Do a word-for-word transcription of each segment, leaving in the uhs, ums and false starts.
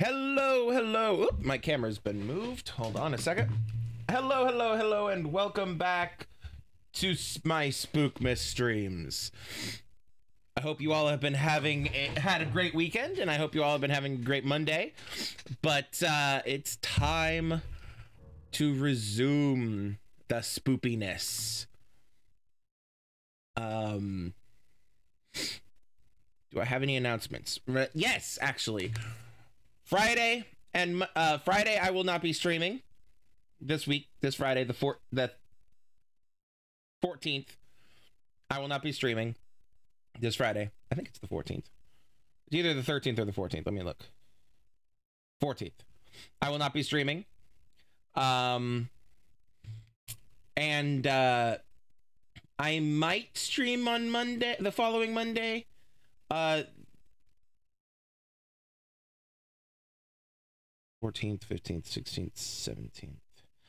Hello, hello. Oop, my camera's been moved. Hold on a second. Hello, hello, hello, and welcome back to my Spookmas streams. I hope you all have been having a, had a great weekend, and I hope you all have been having a great Monday. But uh, it's time to resume the spoopiness. Um, do I have any announcements? Yes, actually. Friday and uh, Friday I will not be streaming this week. This Friday, the four, the fourteenth, I will not be streaming this Friday. I think it's the fourteenth. It's either the thirteenth or the fourteenth. Let me look. fourteenth. I will not be streaming. Um, and uh, I might stream on Monday, the following Monday. Uh. fourteenth, fifteenth, sixteenth, seventeenth.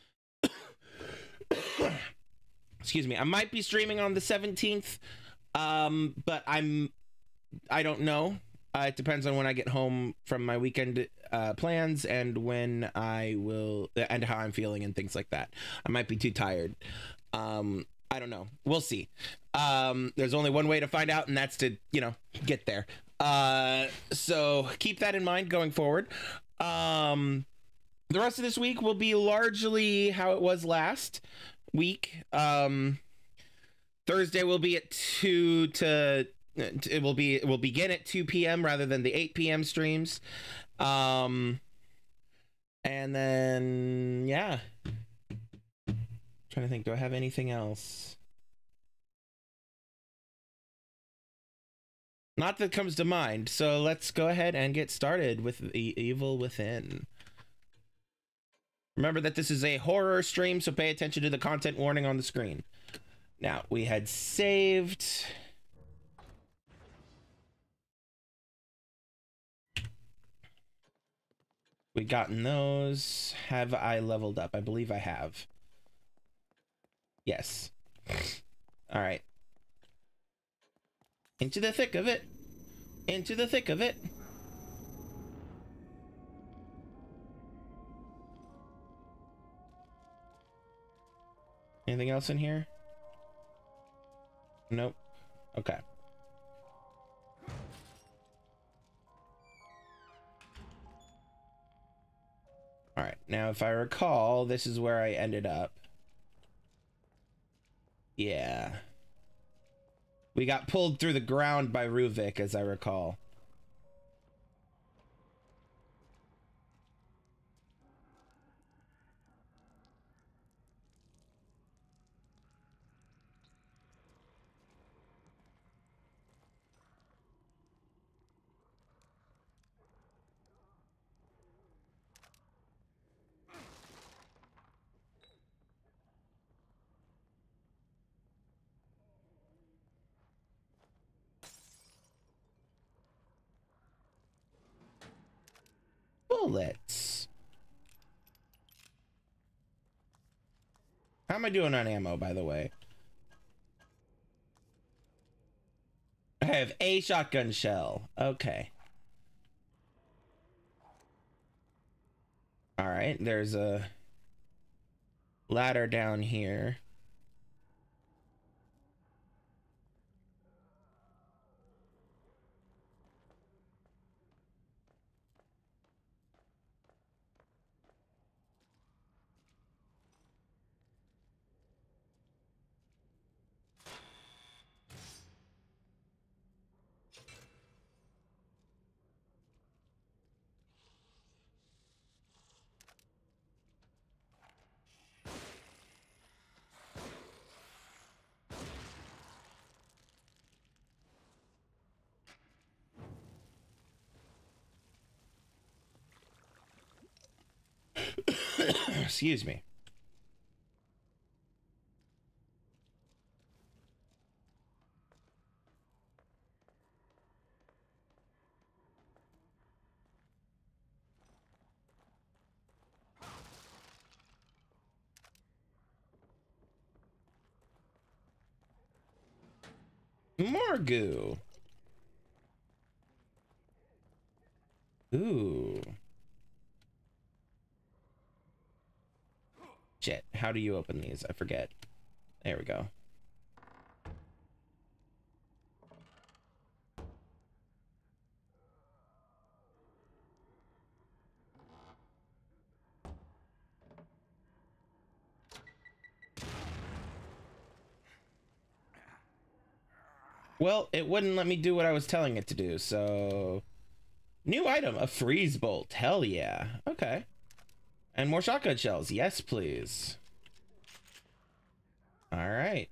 Excuse me. I might be streaming on the seventeenth, um, but I'm, I don't know. Uh, it depends on when I get home from my weekend uh, plans and when I will, and how I'm feeling and things like that. I might be too tired. Um, I don't know. We'll see. Um, there's only one way to find out, and that's to, you know, get there. Uh, so keep that in mind going forward. Um, the rest of this week will be largely how it was last week. Um, Thursday will be at two to, it will be, it will begin at two p m rather than the eight p m streams. Um, and then, yeah. Trying to think, do I have anything else? Not that comes to mind, so let's go ahead and get started with the Evil Within. Remember that this is a horror stream, so pay attention to the content warning on the screen. Now, we had saved. We gotten those. Have I leveled up? I believe I have. Yes. All right. Into the thick of it. Into the thick of it. Anything else in here? Nope. Okay. All right. Now, if I recall, this is where I ended up. Yeah. We got pulled through the ground by Ruvik, as I recall. Bullets. How am I doing on ammo, by the way? I have a shotgun shell. Okay. All right, there's a ladder down here. Excuse me. More goo. Ooh. how do you open these? I forget. There we go. Well, it wouldn't let me do what I was telling it to do, so... New item, a freeze bolt. Hell yeah. Okay. And more shotgun shells. Yes, please. All right.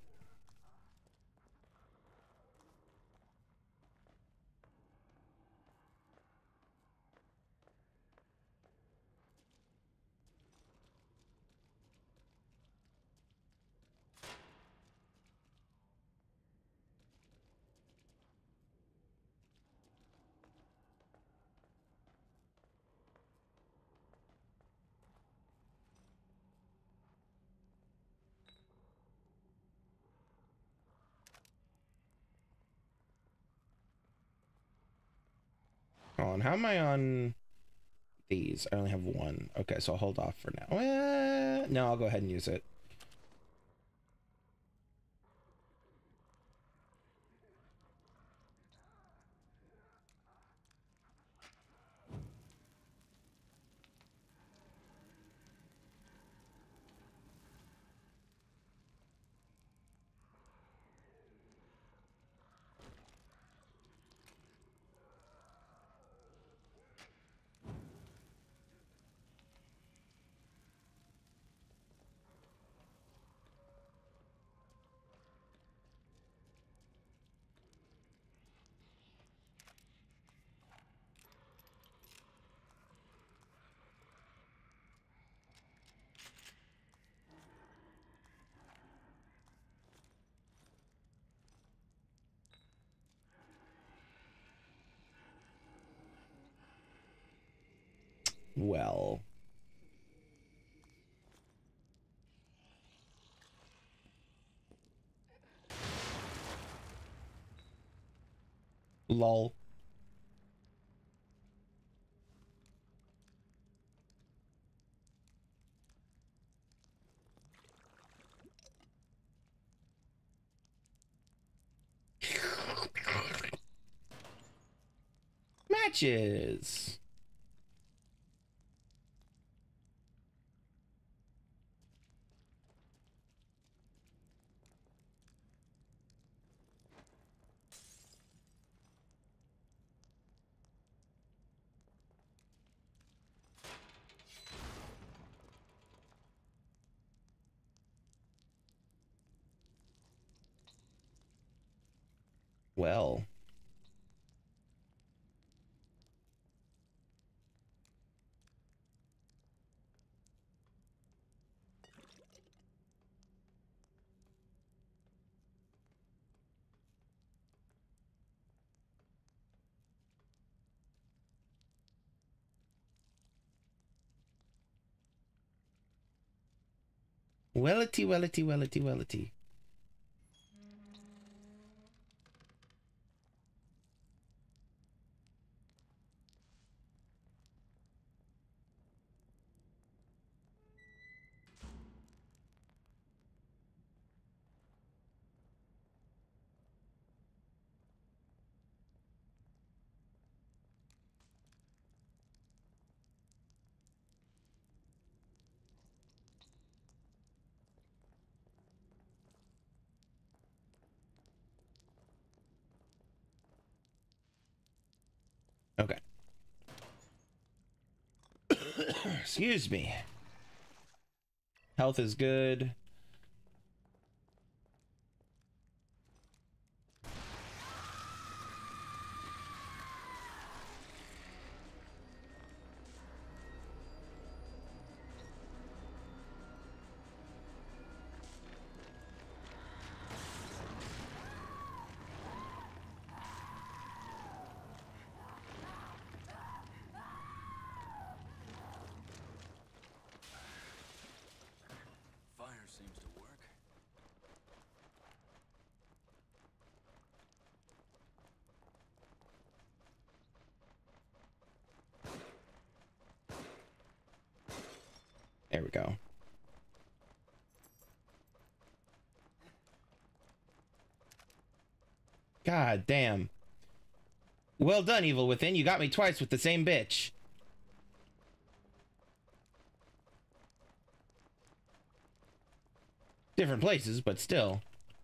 Hold on, how am I on these? I only have one. Okay, so I'll hold off for now. Eh, no, I'll go ahead and use it. Well. Lol. Matches. Well. Wellity, wellity, wellity, wellity. Okay. Excuse me. Health is good. Fire seems God damn. Well done, Evil Within. You got me twice with the same bitch. Different places, but still.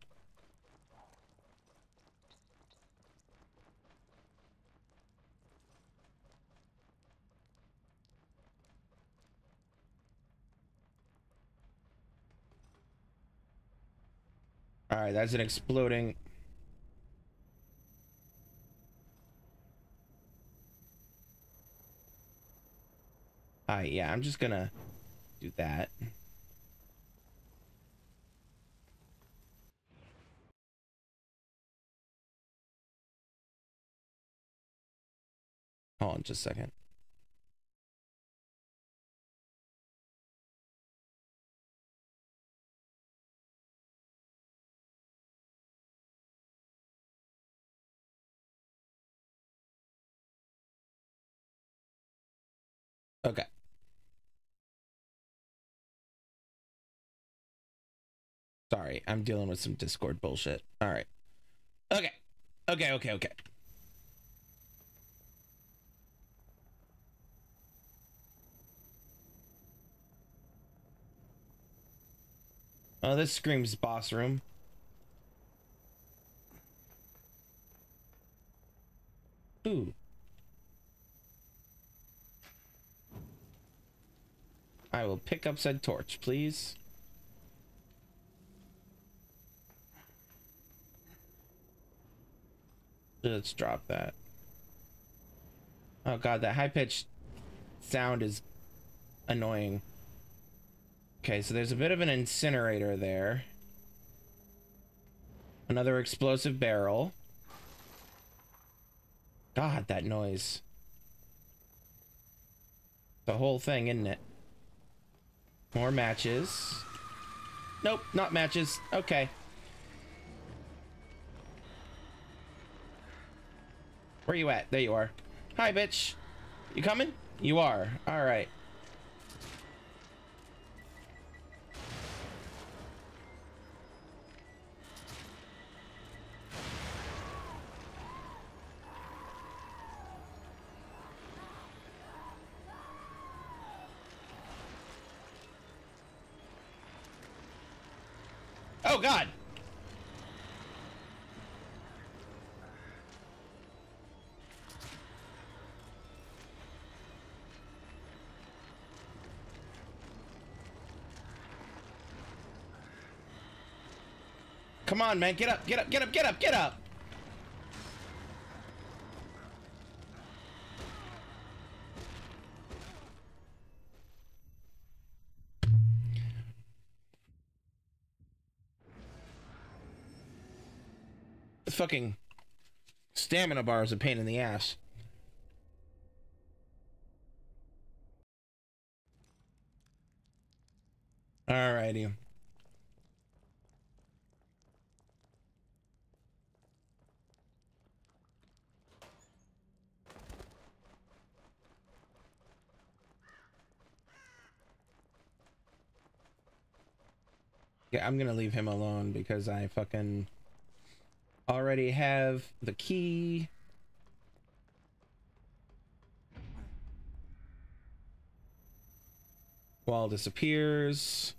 Alright, that's an exploding... Alright, yeah, I'm just gonna do that. Hold on just a second. Okay. Sorry, I'm dealing with some Discord bullshit. Alright. Okay. Okay, okay, okay. Oh, this screams boss room. Ooh. I will pick up said torch, please. Let's drop that. Oh god, that high-pitched sound is annoying. Okay, so there's a bit of an incinerator there. Another explosive barrel. God, that noise. The whole thing, isn't it? More matches. Nope, not matches. Okay. Where you at? There you are. Hi, bitch. You coming? You are. All right. Oh, God. Come on, man. Get up, get up, get up, get up, get up. The fucking stamina bar is a pain in the ass. Alrighty. Yeah, I'm gonna leave him alone because I fucking already have the key. Wall disappears.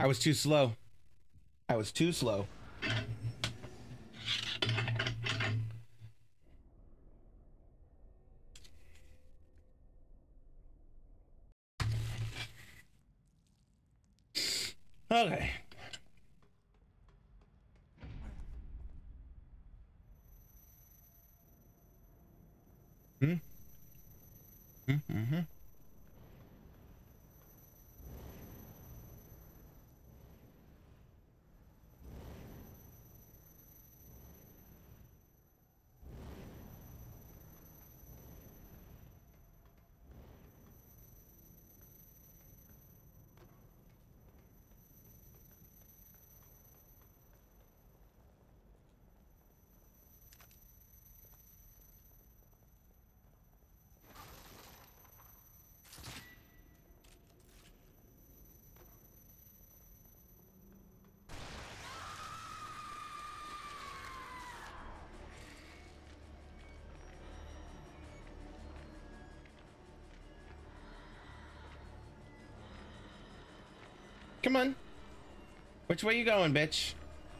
I was too slow. I was too slow. Okay. Hmm? Mm-hmm. Come on. Which way you going, bitch?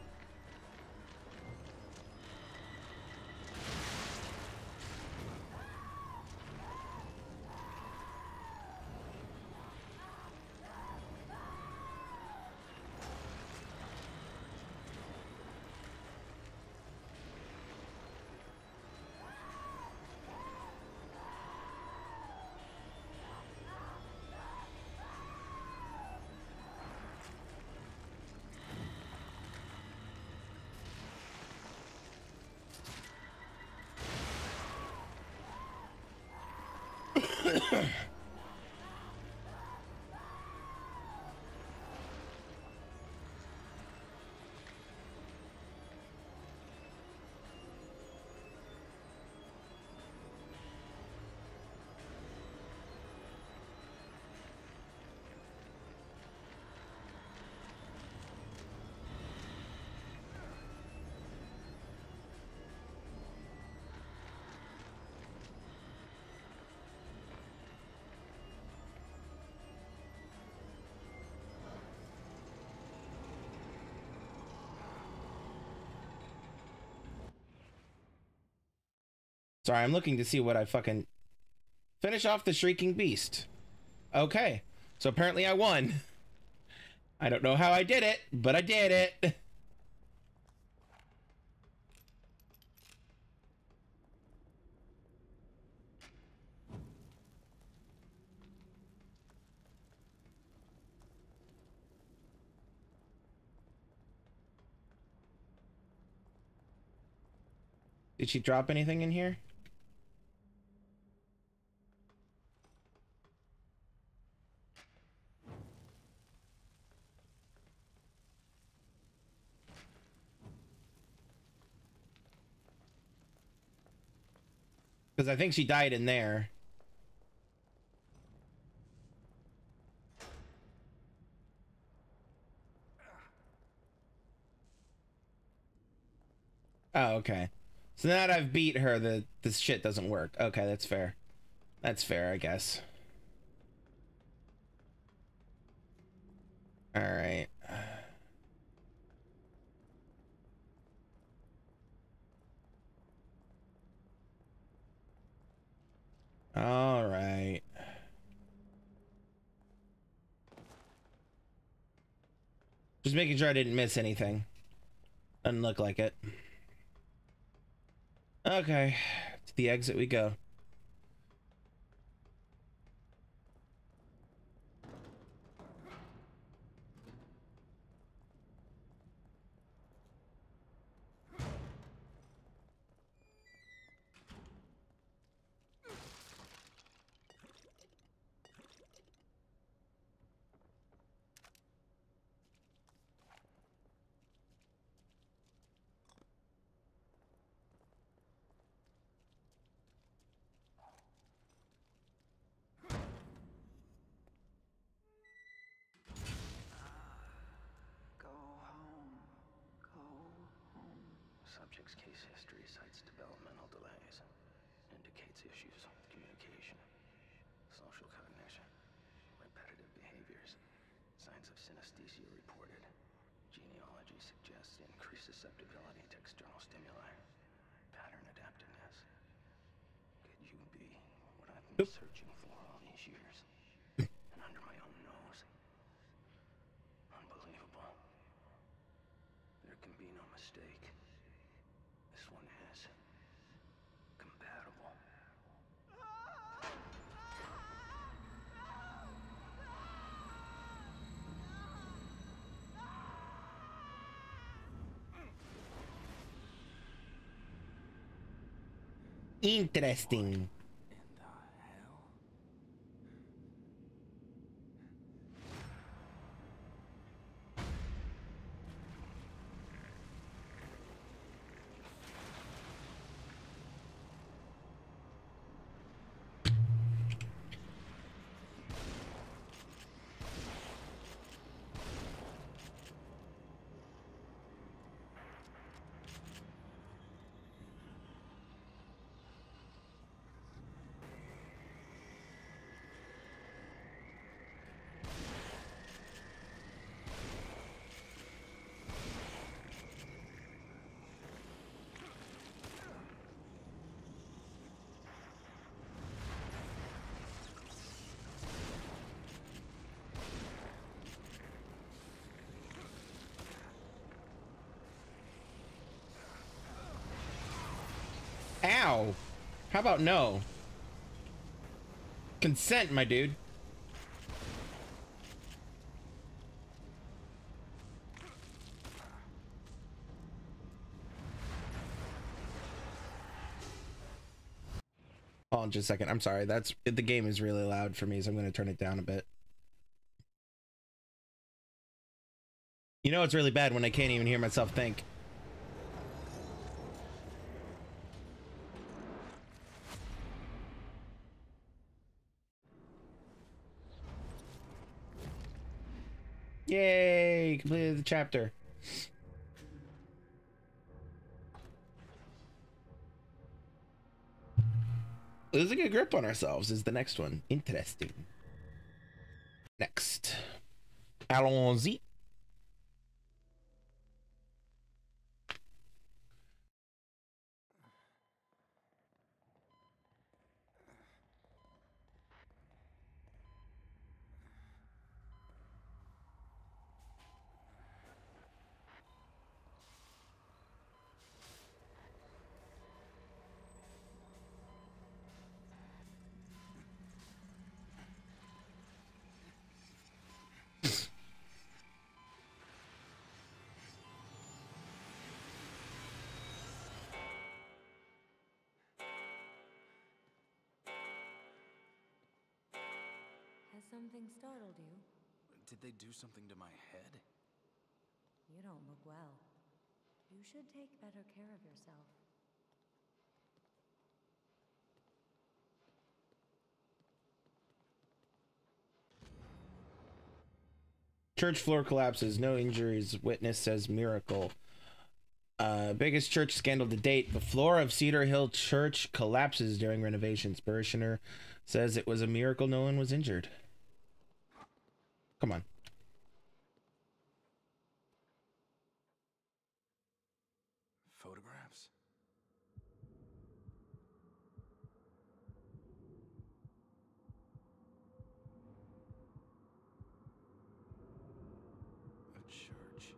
Sorry, I'm looking to see what I fucking... Finish off the Shrieking Beast. Okay. So apparently I won. I don't know how I did it, but I did it. Did she drop anything in here? Because I think she died in there. Oh, okay. So now that I've beat her, the this shit doesn't work. Okay, that's fair. That's fair, I guess. All right. All right. Just making sure I didn't miss anything. Doesn't look like it. Okay. To the exit we go. Subject's case history cites developmental delays. Indicates issues with communication, social cognition, repetitive behaviors, signs of synesthesia reported. Genealogy suggests increased susceptibility to external stimuli. Pattern adaptiveness. Could you be what I've been Oop. searching for all these years? And under my own nose. Unbelievable. There can be no mistake. This one is compatible. Interesting. In the hell? Ow. How about no? Consent, my dude. Hold on just a second. I'm sorry. That's the game is really loud for me, so I'm going to turn it down a bit. You know it's really bad when I can't even hear myself think. Yay! Completed the chapter. Losing a grip on ourselves is the next one. Interesting. Next. Allons-y. Has something startled you? Did they do something to my head? You don't look well. You should take better care of yourself. Church floor collapses. No injuries. Witness says miracle. Uh, biggest church scandal to date. The floor of Cedar Hill Church collapses during renovations. Parishioner says it was a miracle no one was injured. Come on. Photographs? A church.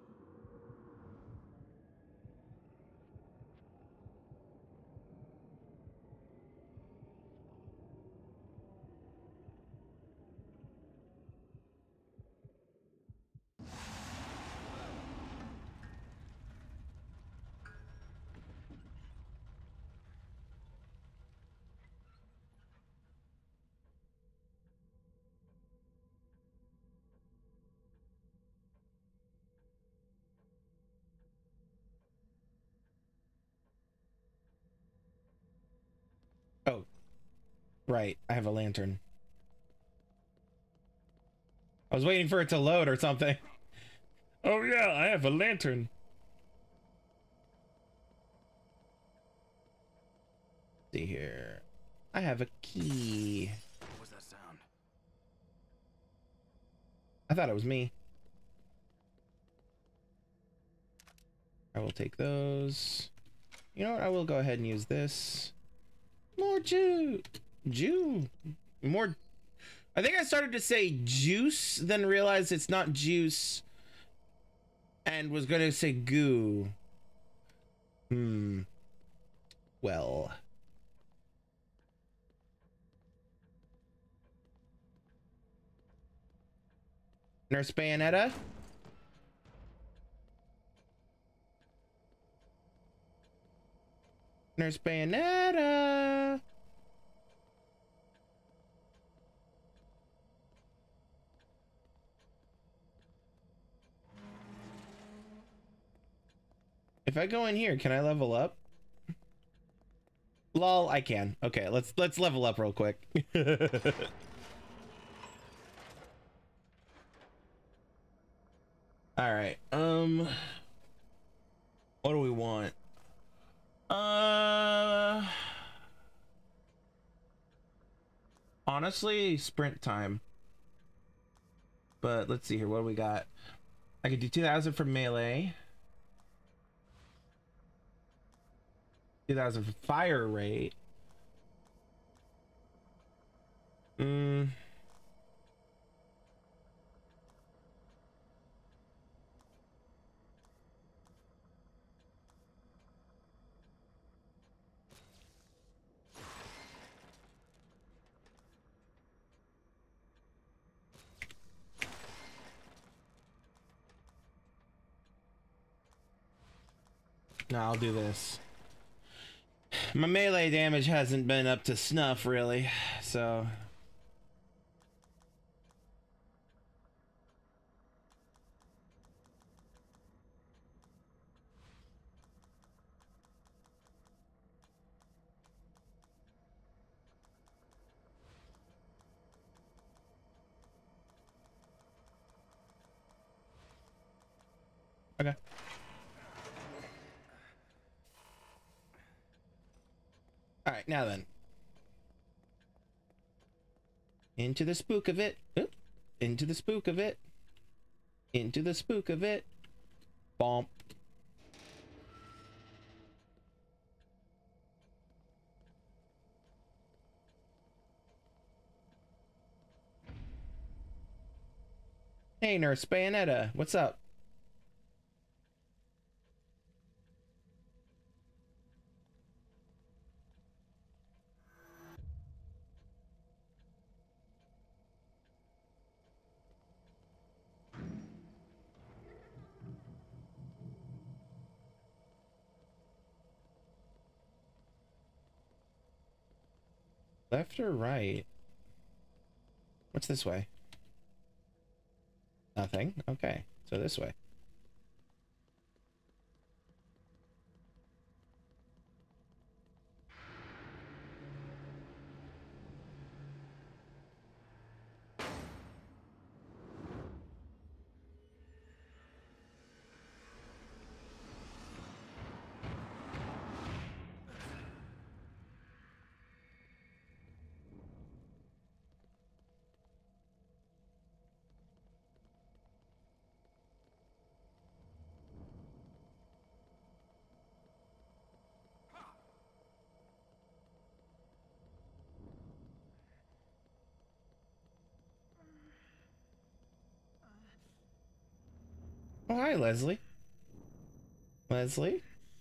Oh, right. I have a lantern. I was waiting for it to load or something. Oh yeah, I have a lantern. See here. I have a key. What was that sound? I thought it was me. I will take those. You know what? I will go ahead and use this. More Jew. Jew. More. I think I started to say juice, then realized it's not juice. And was going to say goo. Hmm. Well. Nurse Bayonetta? Nurse Bayonetta! If I go in here, can I level up? Lol, I can. Okay, let's let's level up real quick. All right. Um what do we want? Uh honestly, sprint time. But let's see here. What do we got? I could do two thousand for melee. two thousand for fire rate. Mm. No, I'll do this. My melee damage hasn't been up to snuff, really, so... Okay. All right, now then. Into the spook of it. Oop. Into the spook of it. Into the spook of it. Bomp. Hey, Nurse Bayonetta. What's up? Left or right? What's this way? Nothing. Okay, so this way. Oh, hi, Leslie. Leslie?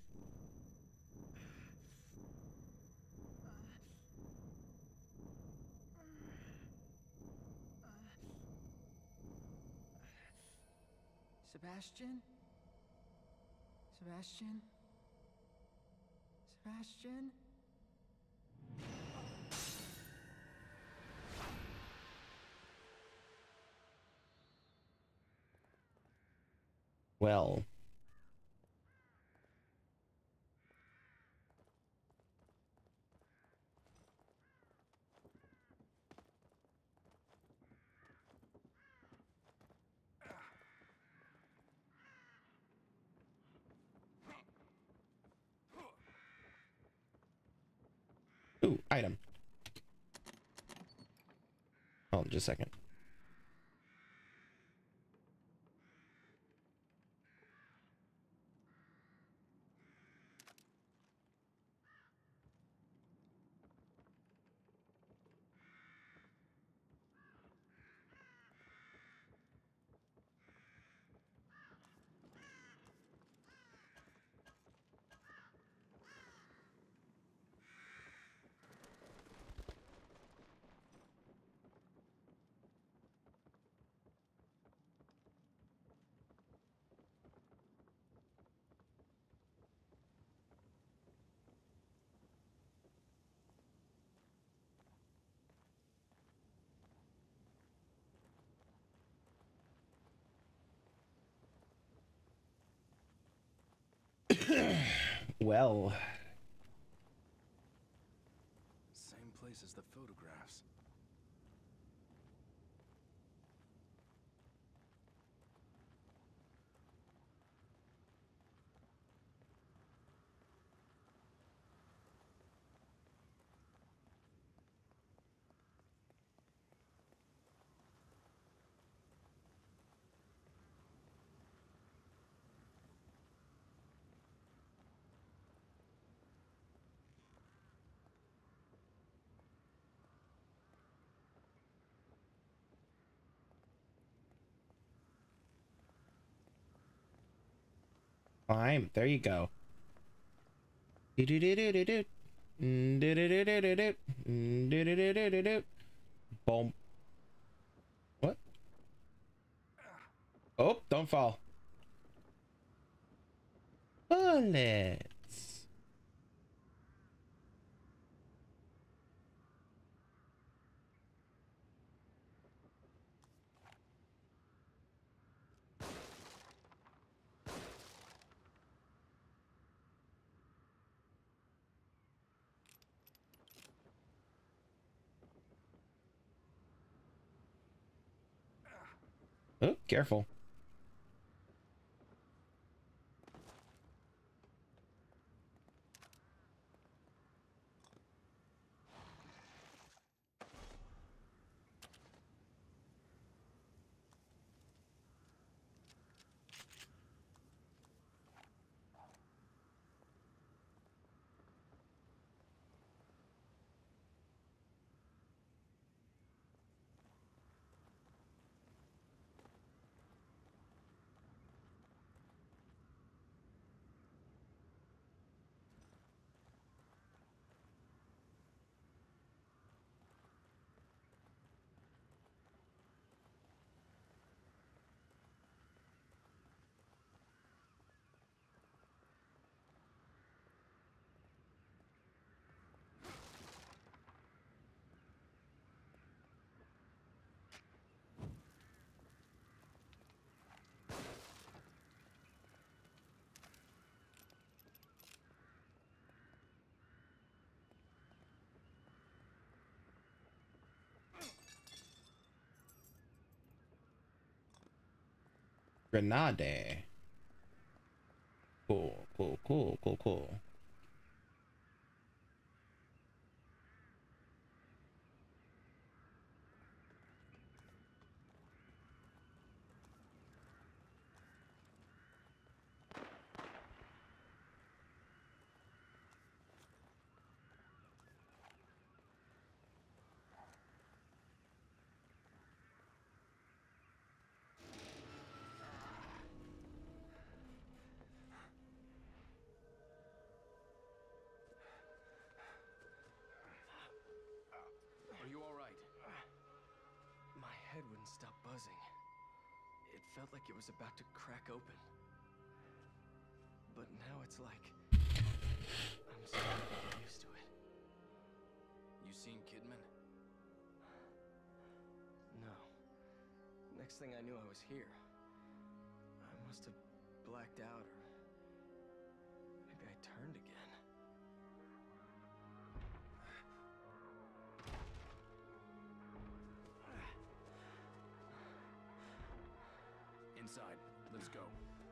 Sebastian? Sebastian? Sebastian? Well. Ooh, item. Hold on just a second. Well. Same place as the photographs. Climb. There you go. Boom. What? Oh, don't fall. Bullets. Oh, careful. Grenade. Cool, cool, cool, cool, cool. Are you all right? My head wouldn't stop buzzing. It felt like it was about to crack open. But now it's like I'm starting to get used to it. You seen Kidman? No. Next thing I knew, I was here. I must have blacked out, or maybe I turned again. Inside. Let's go.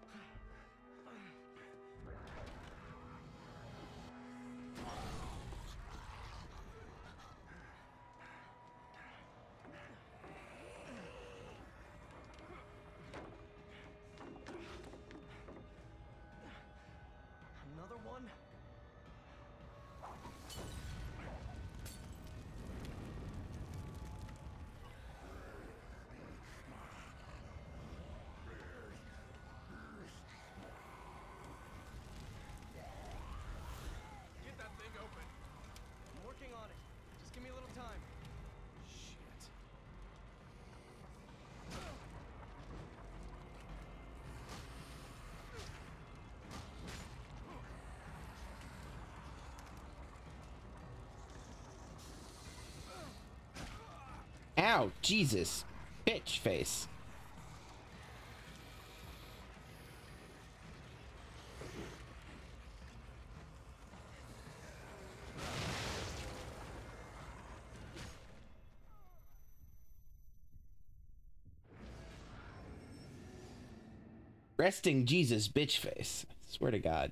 Another one? Get that thing open. I'm working on it. Just give me a little time. Shit. Ow, Jesus. Bitch face. Resting Jesus bitch face. I swear to God.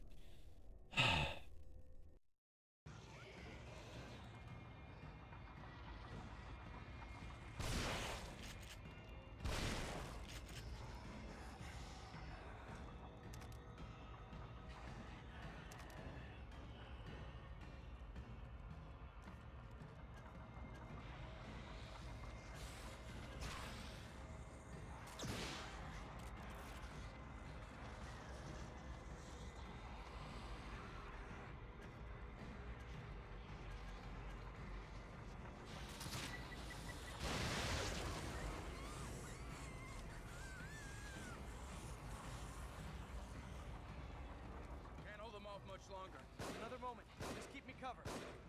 Much longer. Another moment. Just keep me covered.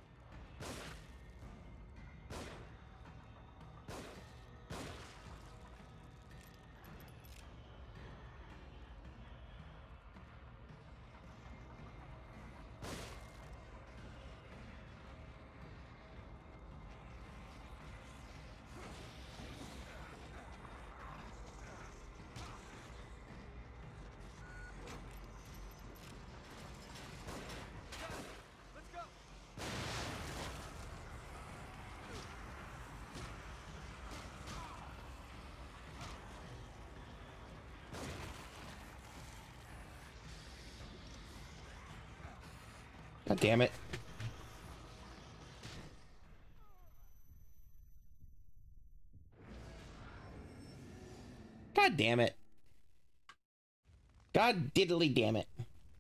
God damn it. God damn it. God diddly damn it.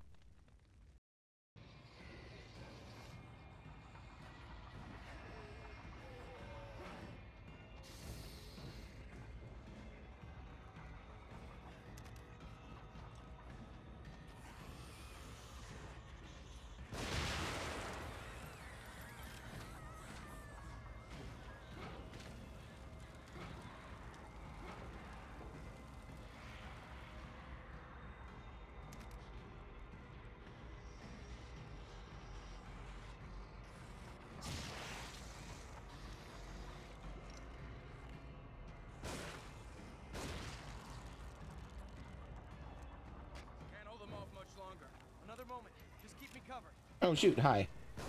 Another moment. Just keep me covered. Oh shoot, hi.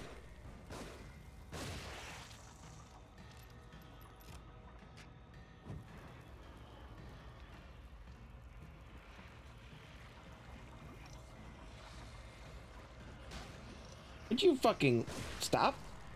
Would you fucking stop?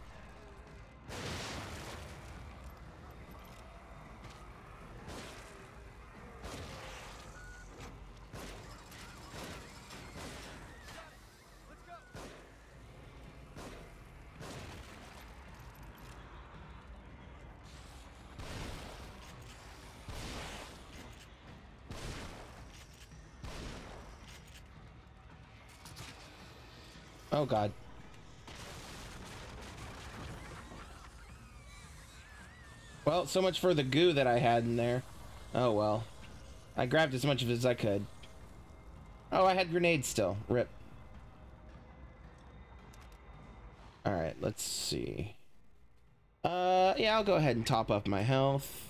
Oh god. Well, so much for the goo that I had in there. Oh well. I grabbed as much of it as I could. Oh, I had grenades still. Rip. Alright, let's see. Uh, yeah, I'll go ahead and top up my health.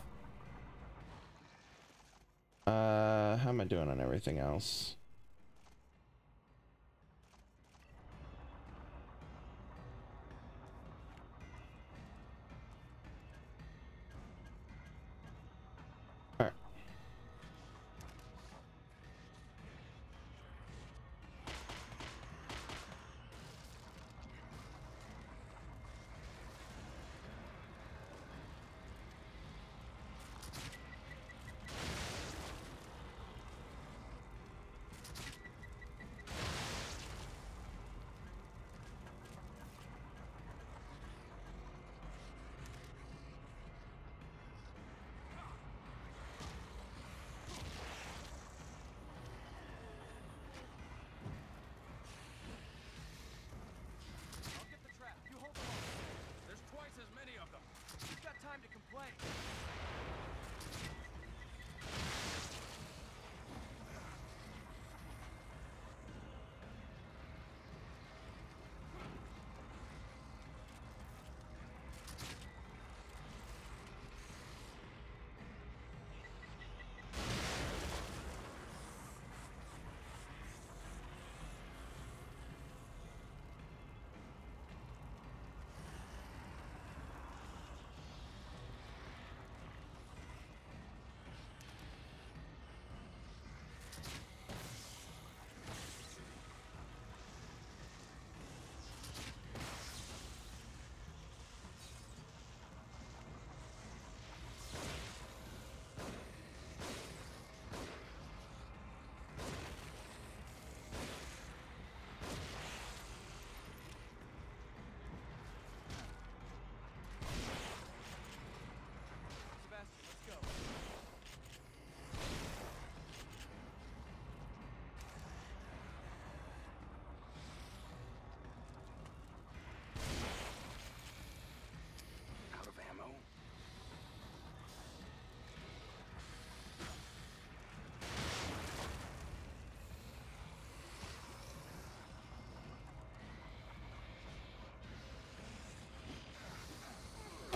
Uh, how am I doing on everything else? Alright.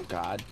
God.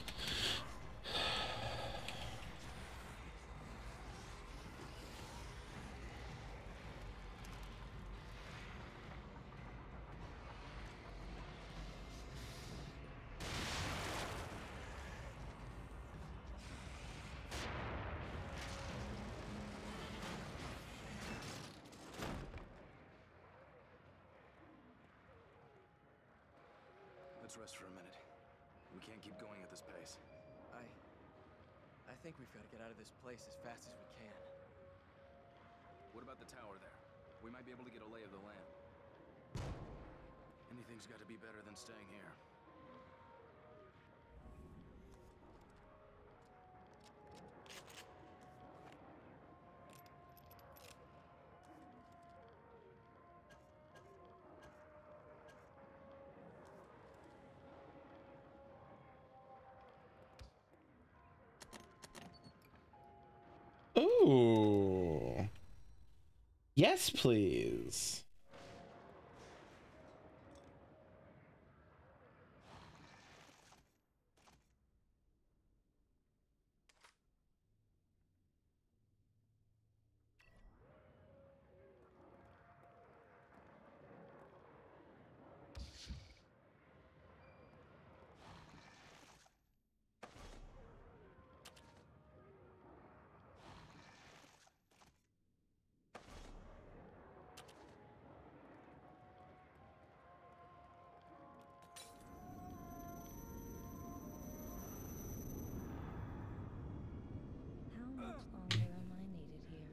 Let's rest for a minute. We can't keep going at this pace. I... I think we've got to get out of this place as fast as we can. What about the tower there? We might be able to get a lay of the land. Anything's got to be better than staying here. Ooh. Yes, please. How much longer am I needed here?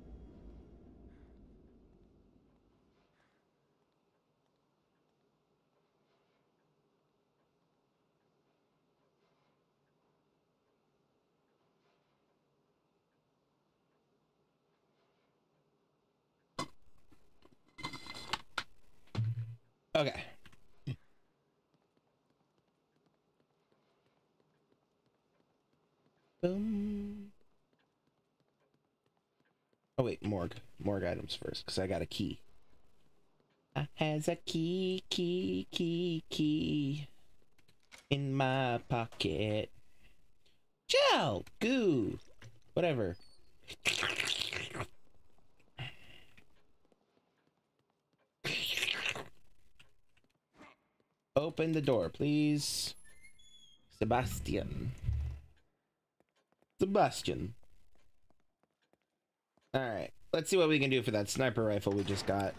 Okay. Boom. Oh wait, morgue. Morgue items first, because I got a key. I has a key, key, key, key in my pocket. Gel, goo, whatever. Open the door, please. Sebastian. Sebastian. Alright, let's see what we can do for that sniper rifle we just got.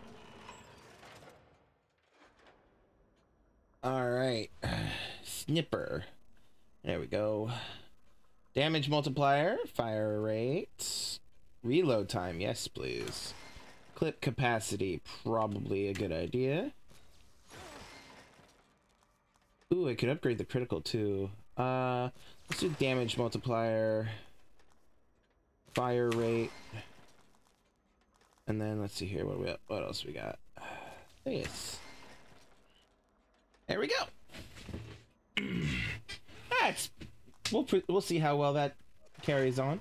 Alright. Snipper. There we go. Damage multiplier, fire rate, reload time, yes please. Clip capacity, probably a good idea. Ooh, I could upgrade the critical too. Uh, let's do damage multiplier, fire rate, and then let's see here. What we what else we got? This. There we go. That's. We'll we'll see how well that carries on.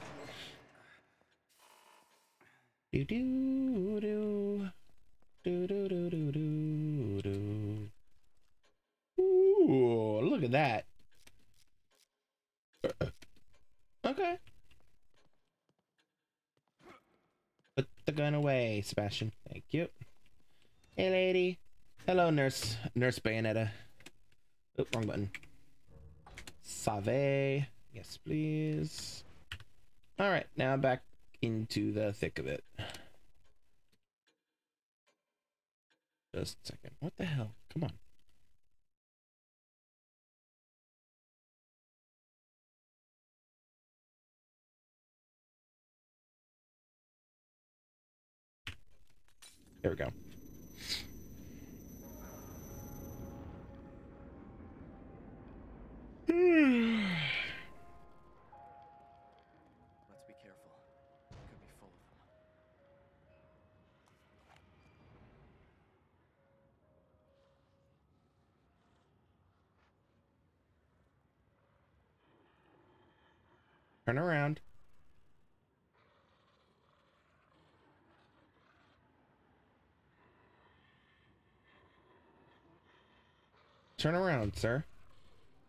Do do do do do do do do do. Ooh, look at that. Okay. Put the gun away, Sebastian. Thank you. Hey, lady. Hello, nurse. Nurse Bayonetta. Oh, wrong button. Save. Yes, please. All right, now back into the thick of it. Just a second. What the hell? Come on. There we go. Let's be careful. It could be full of them. Turn around. Turn around, sir.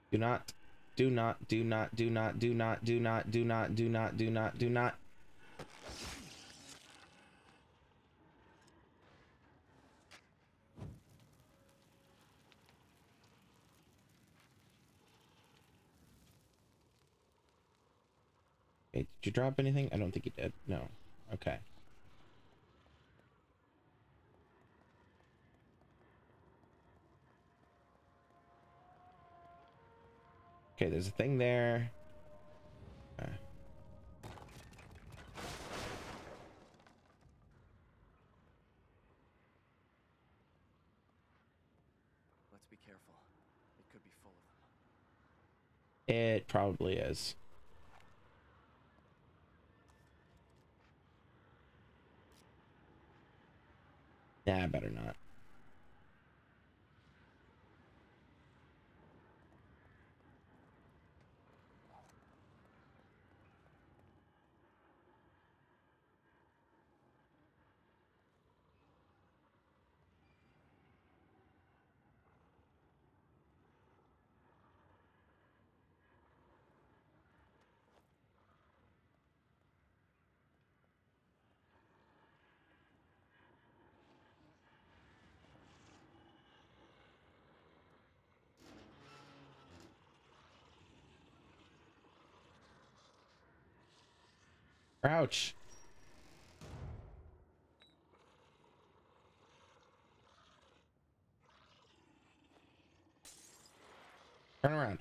Do not, do not, do not, do not, do not, do not, do not, do not, do not, do not. Okay, did you drop anything? I don't think you did. No. Okay. Okay, there's a thing there. Uh, Let's be careful. It could be full of them. it probably is. Nah, better not. Crouch. Turn around.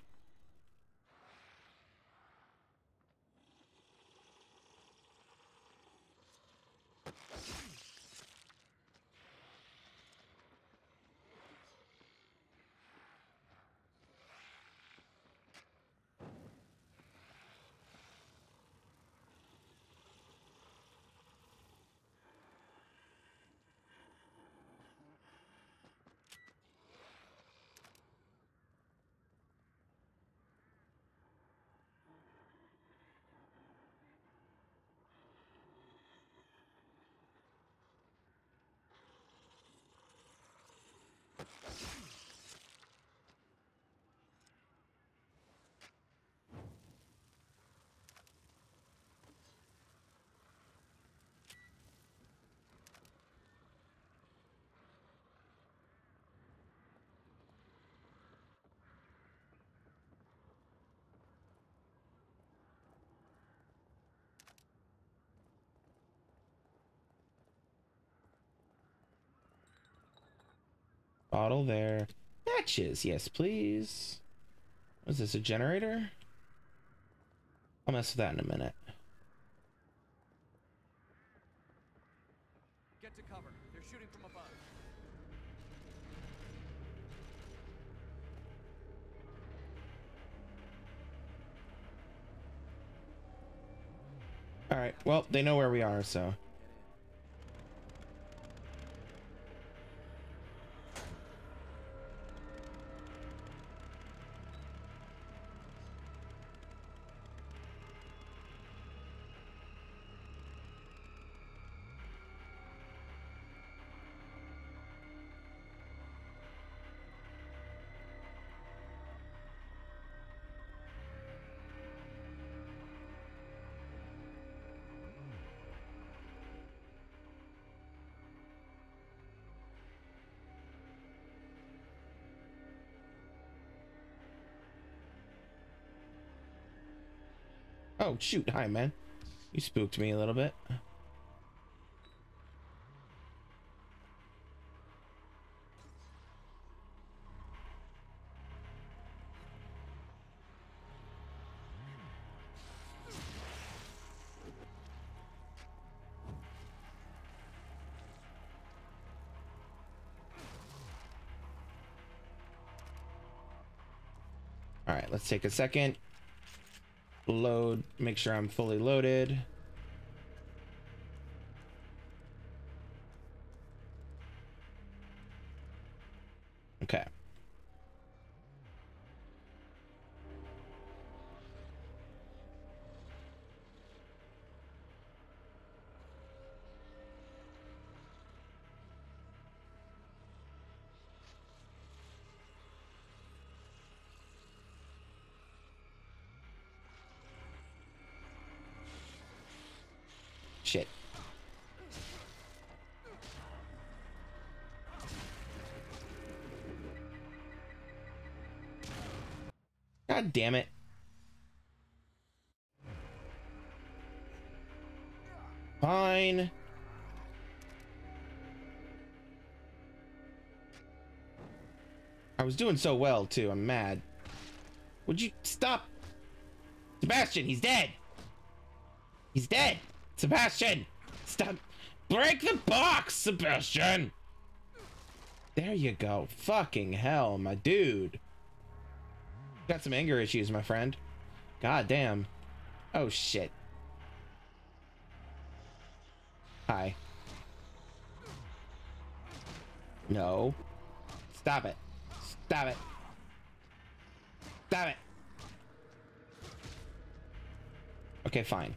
Bottle there. Matches, yes, please. Was this a generator? I'll mess with that in a minute. Get to cover. They're shooting from above. All right. Well, they know where we are, so. Oh, shoot. Hi, man. You spooked me a little bit. All right, let's take a second. Load, make sure I'm fully loaded. Okay. God damn it. Fine. I was doing so well, too. I'm mad. Would you stop? Sebastian, he's dead. He's dead. Sebastian, stop. Break the box, Sebastian. There you go. Fucking hell, my dude. Got some anger issues, my friend. God damn. Oh, shit. Hi. No. Stop it. Stop it. Stop it. Okay, fine.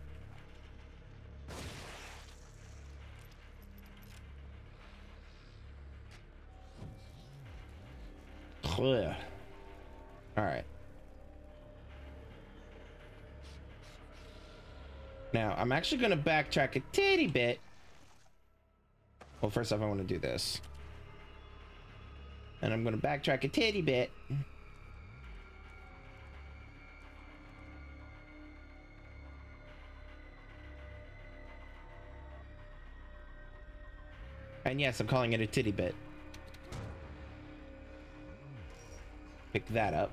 All right. Now, I'm actually going to backtrack a titty bit. Well, first off, I want to do this. And I'm going to backtrack a titty bit. And yes, I'm calling it a titty bit. Pick that up.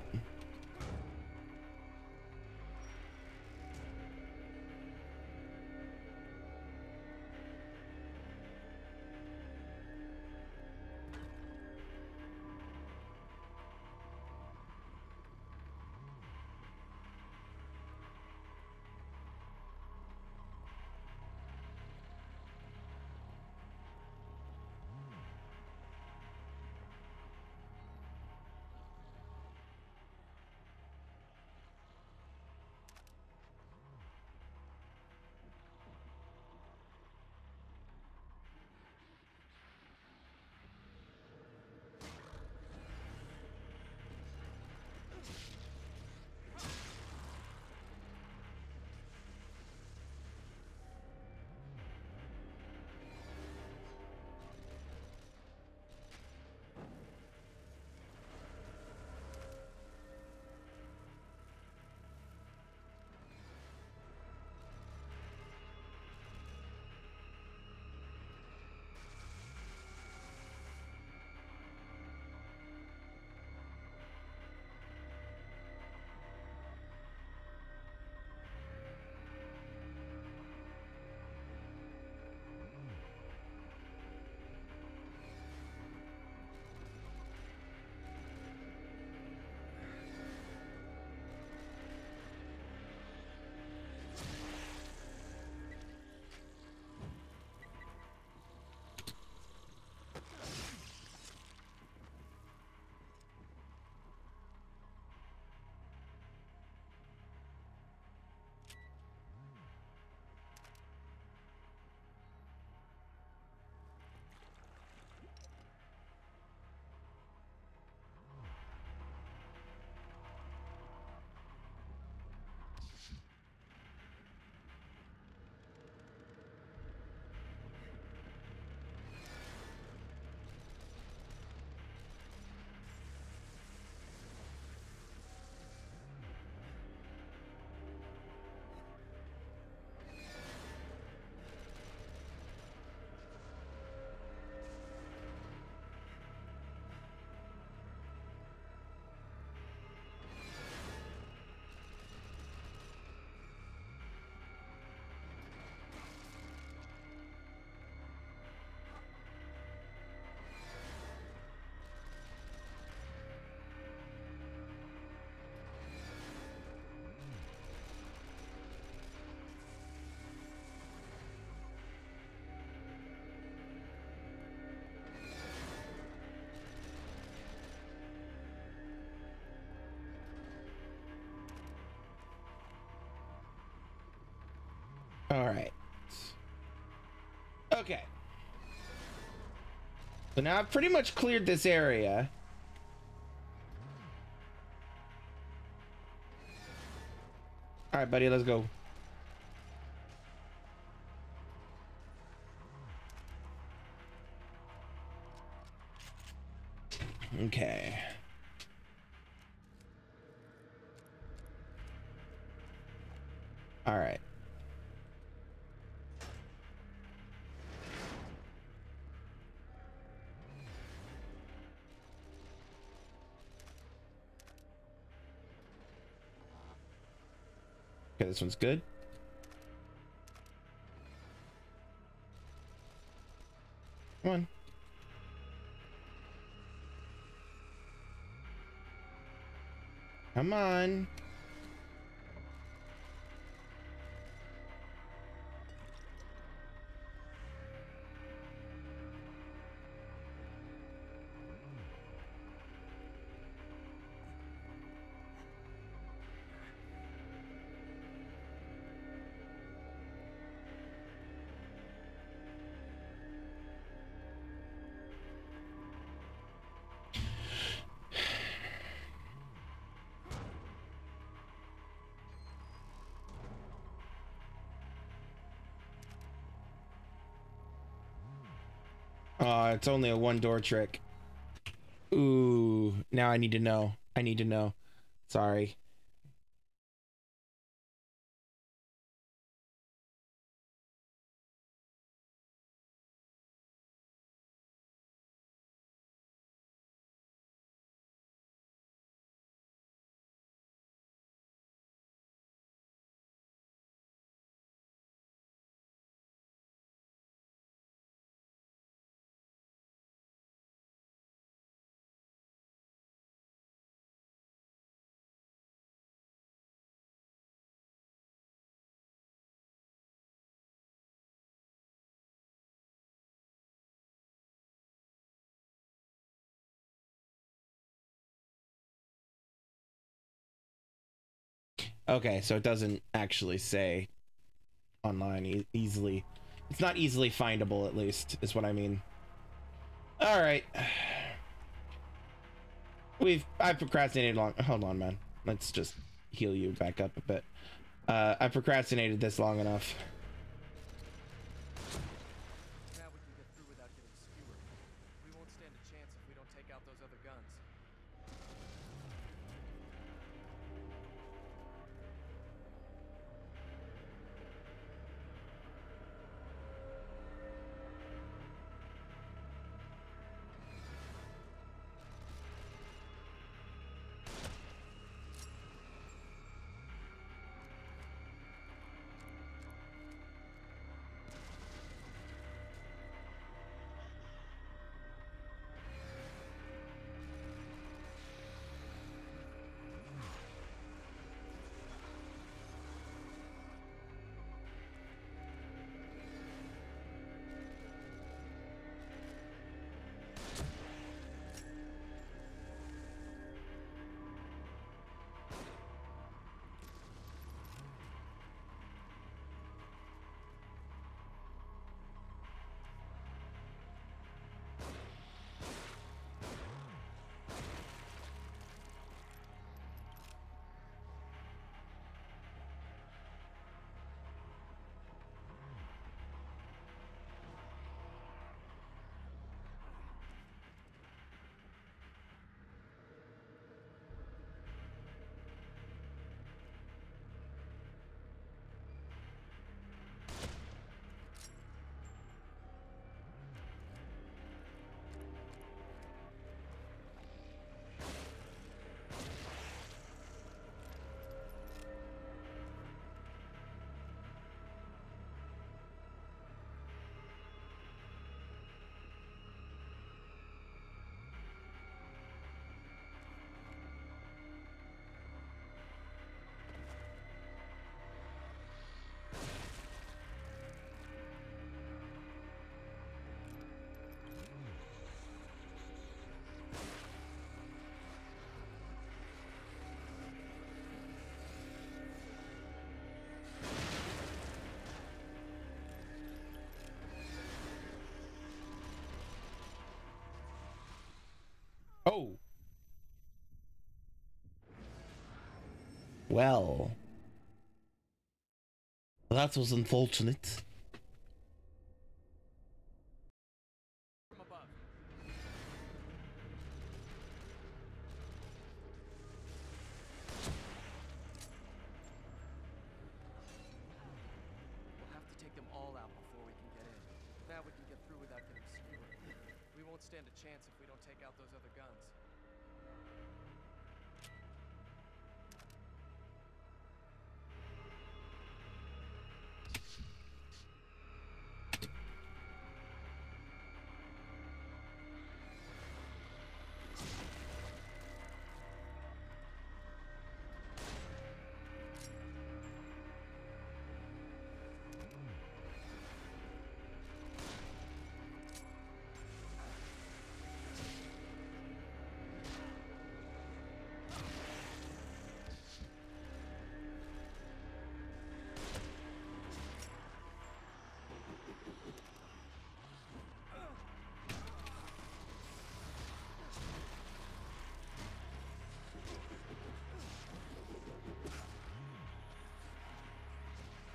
All right. Okay. So now I've pretty much cleared this area. All right, buddy, let's go. Okay. Okay, this one's good. Come on. Come on. Oh, it's only a one door trick. Ooh, now I need to know. I need to know. Sorry. Okay, so it doesn't actually say online e easily. It's not easily findable, at least, is what I mean. All right. We've I've procrastinated long. Hold on, man. Let's just heal you back up a bit. Uh, I procrastinated this long enough. Now we can get through without getting skewered. We won't stand a chance if we don't take out those other guns. Oh. Well. That was unfortunate. From above. We'll have to take them all out before we can get in. Now we can get through without getting skewered. We won't stand a chance if we don't take out those other guns.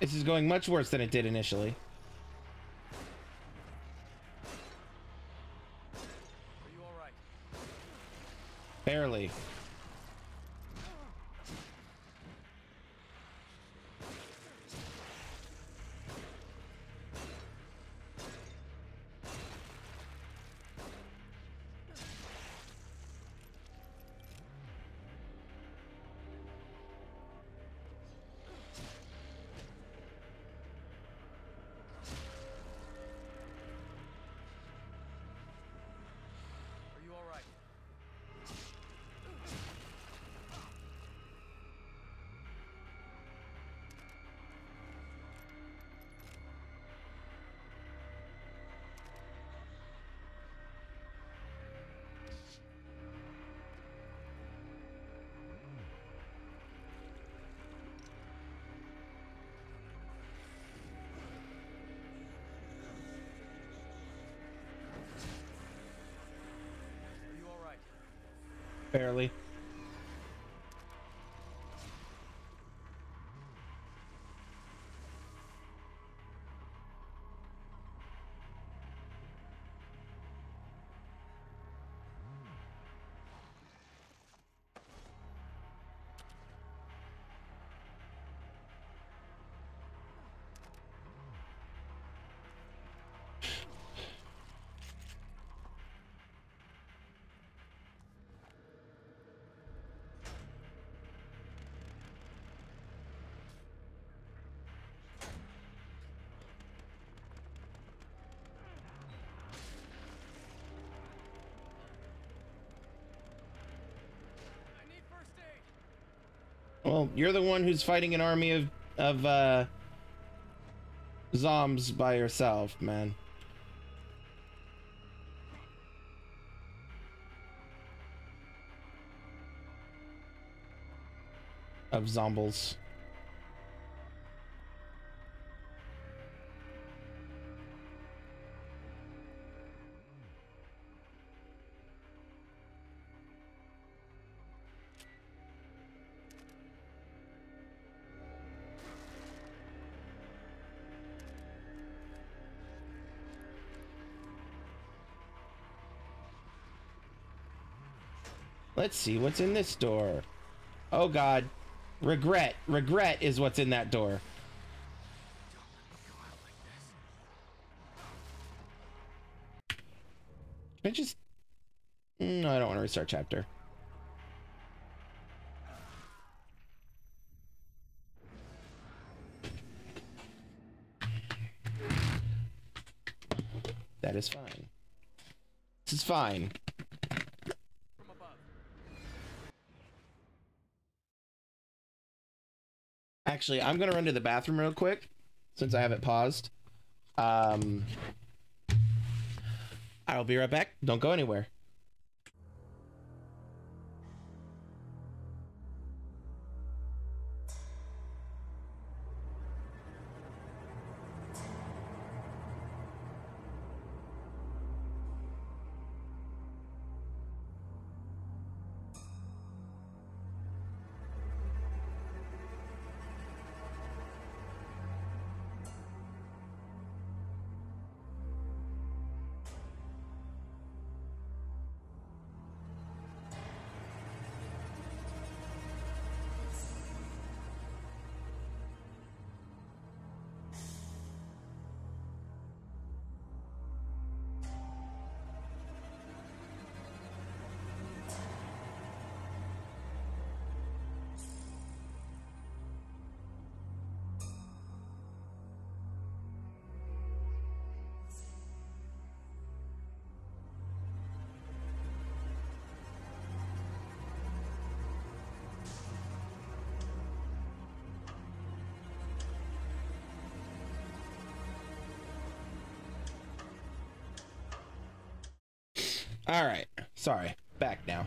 This is going much worse than it did initially. Are you all right? Barely. Are you all right? Are you all right? Barely. I need first aid. Well, you're the one who's fighting an army of of uh zombs by yourself, man. Of zombles. Let's see what's in this door. Oh god. Regret. Regret is what's in that door. Can I just... No, I don't want to restart chapter. That is fine. This is fine. From above. Actually, I'm gonna run to the bathroom real quick since I have it paused. Um, I'll be right back. Don't go anywhere. All right. Sorry. Back now.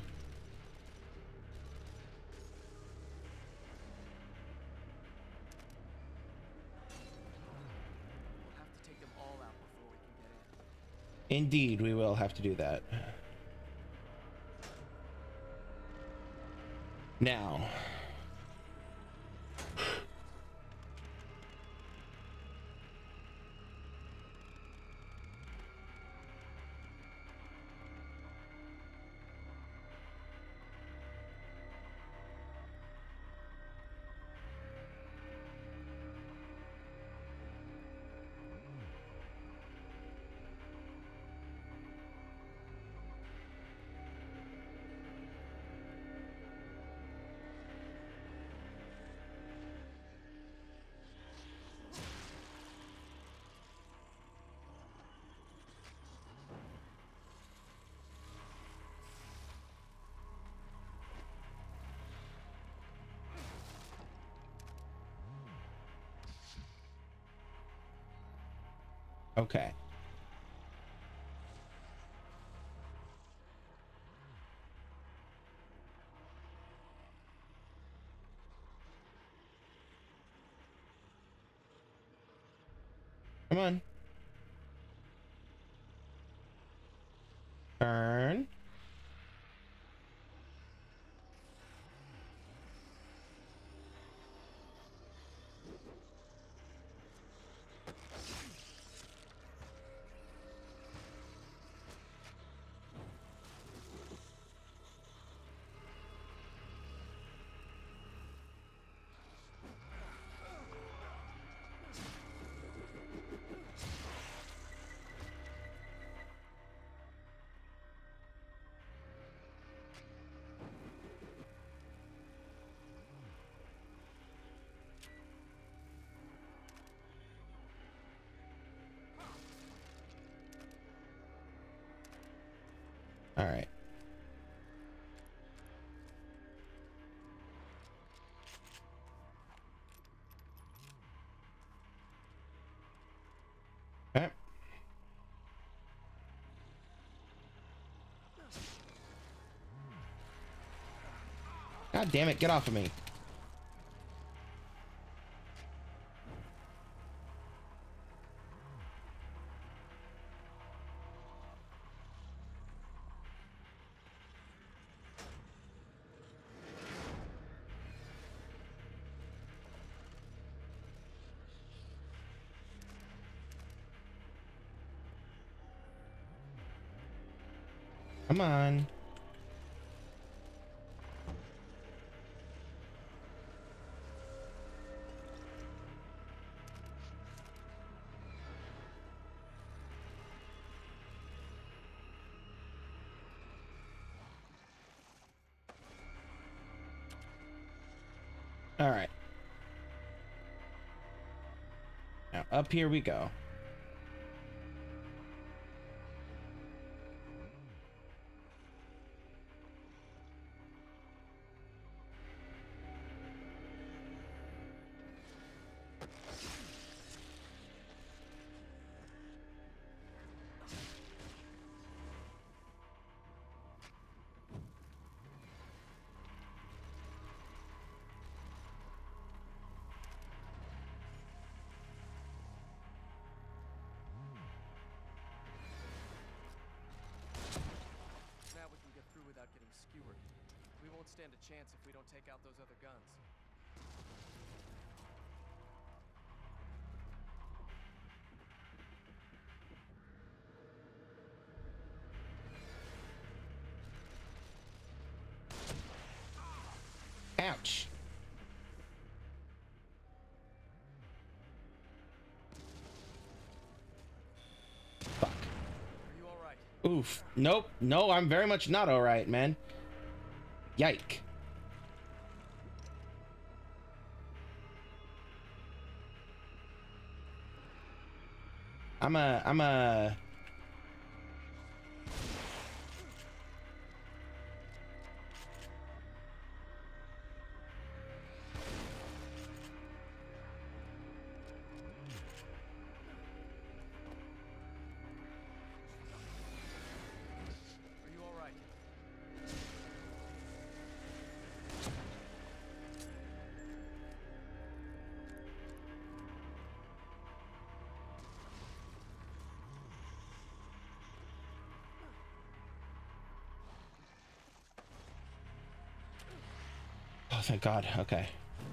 We'll have to take them all out before we can get in. Indeed, we will have to do that. Now. Okay. Come on. Turn. All right. Okay. God damn it, get off of me. Come on. All right. Now up here we go. Now we can get through without getting skewered. We won't stand a chance if we don't take out those other guns. Ouch. Fuck. Are you all right? Oof. Nope. No, I'm very much not all right, man. Yike. I'm a, I'm a... Are you all right? Oh, thank God. Okay.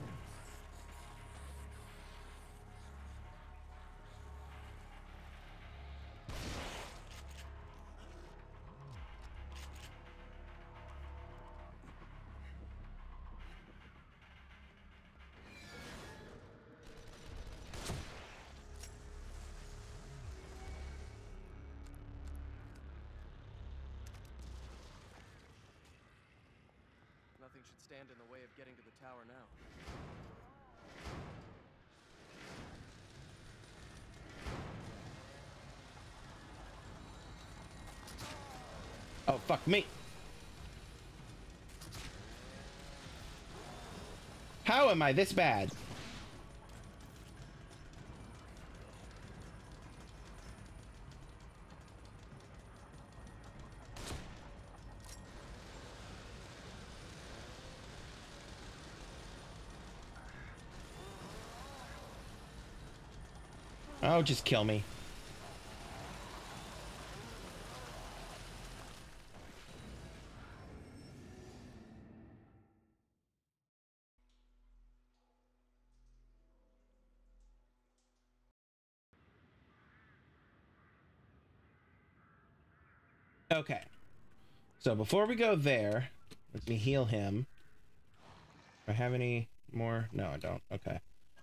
Nothing should stand in the way of getting to the tower now. Oh, fuck me. How am I this bad? Oh, just kill me. Okay. So before we go there, let me heal him. Do I have any more? No, I don't. Okay.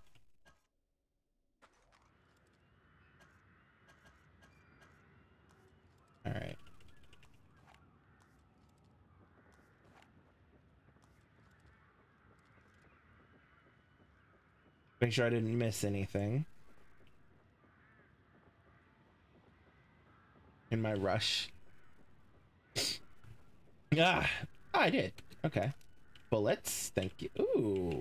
All right. Make sure I didn't miss anything in my rush. Ah, I did. Okay. Bullets. Thank you. Ooh.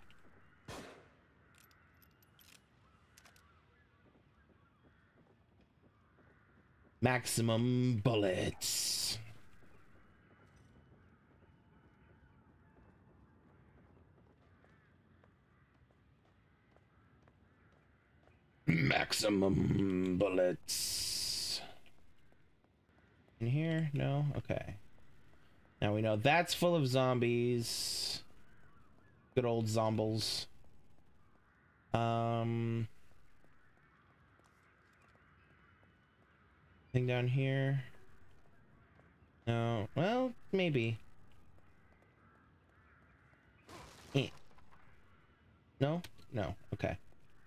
Maximum bullets. Maximum bullets. In here? No? Okay. Now we know that's full of zombies. Good old zombles. Um... Thing down here? No. Well, maybe. Eh. No? No. Okay.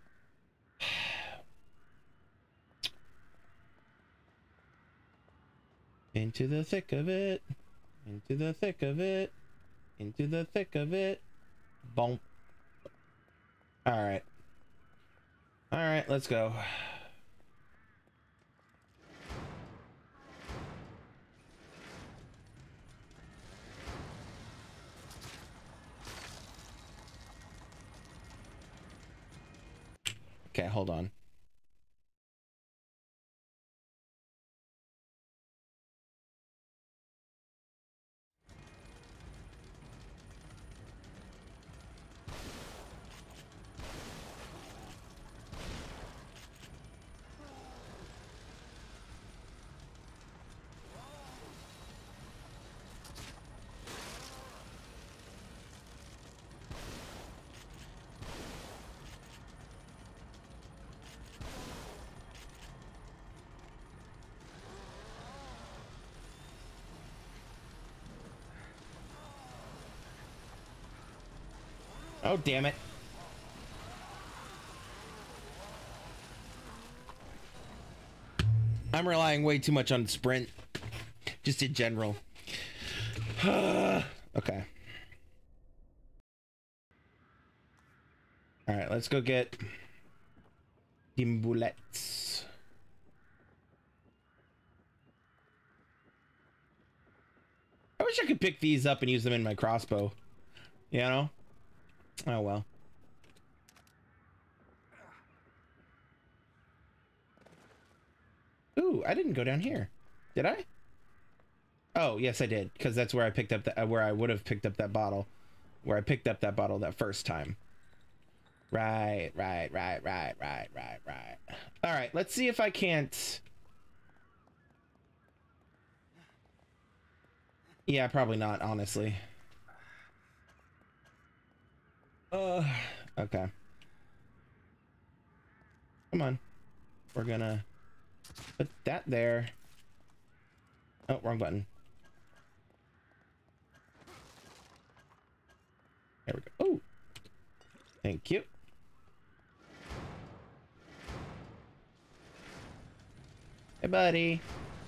Into the thick of it. Into the thick of it. Into the thick of it. Bonk. Alright. Alright, let's go. Okay, hold on. Oh, damn it. I'm relying way too much on sprint. Just in general. Okay. Alright, let's go get some bullets. I wish I could pick these up and use them in my crossbow. You know? Oh well. Ooh, I didn't go down here. Did I? Oh, yes I did, because that's where I picked up the, uh, where I would have picked up that bottle. Where I picked up that bottle that first time. Right, right, right, right, right, right, right. Alright, let's see if I can't... Yeah, probably not, honestly. Uh, okay. Come on. We're gonna put that there. Oh, wrong button. There we go. Oh, thank you. Hey, buddy.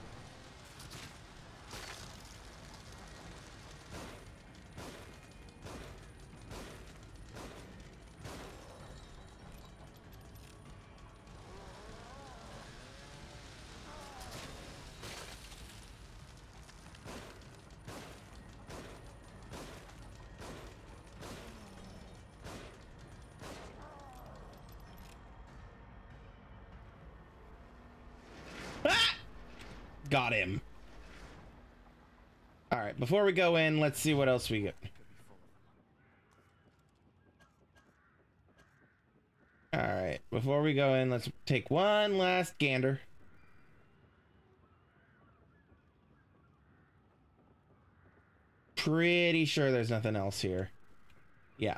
Got him. All right, before we go in, let's see what else we get. All right, before we go in, let's take one last gander. Pretty sure there's nothing else here. Yeah.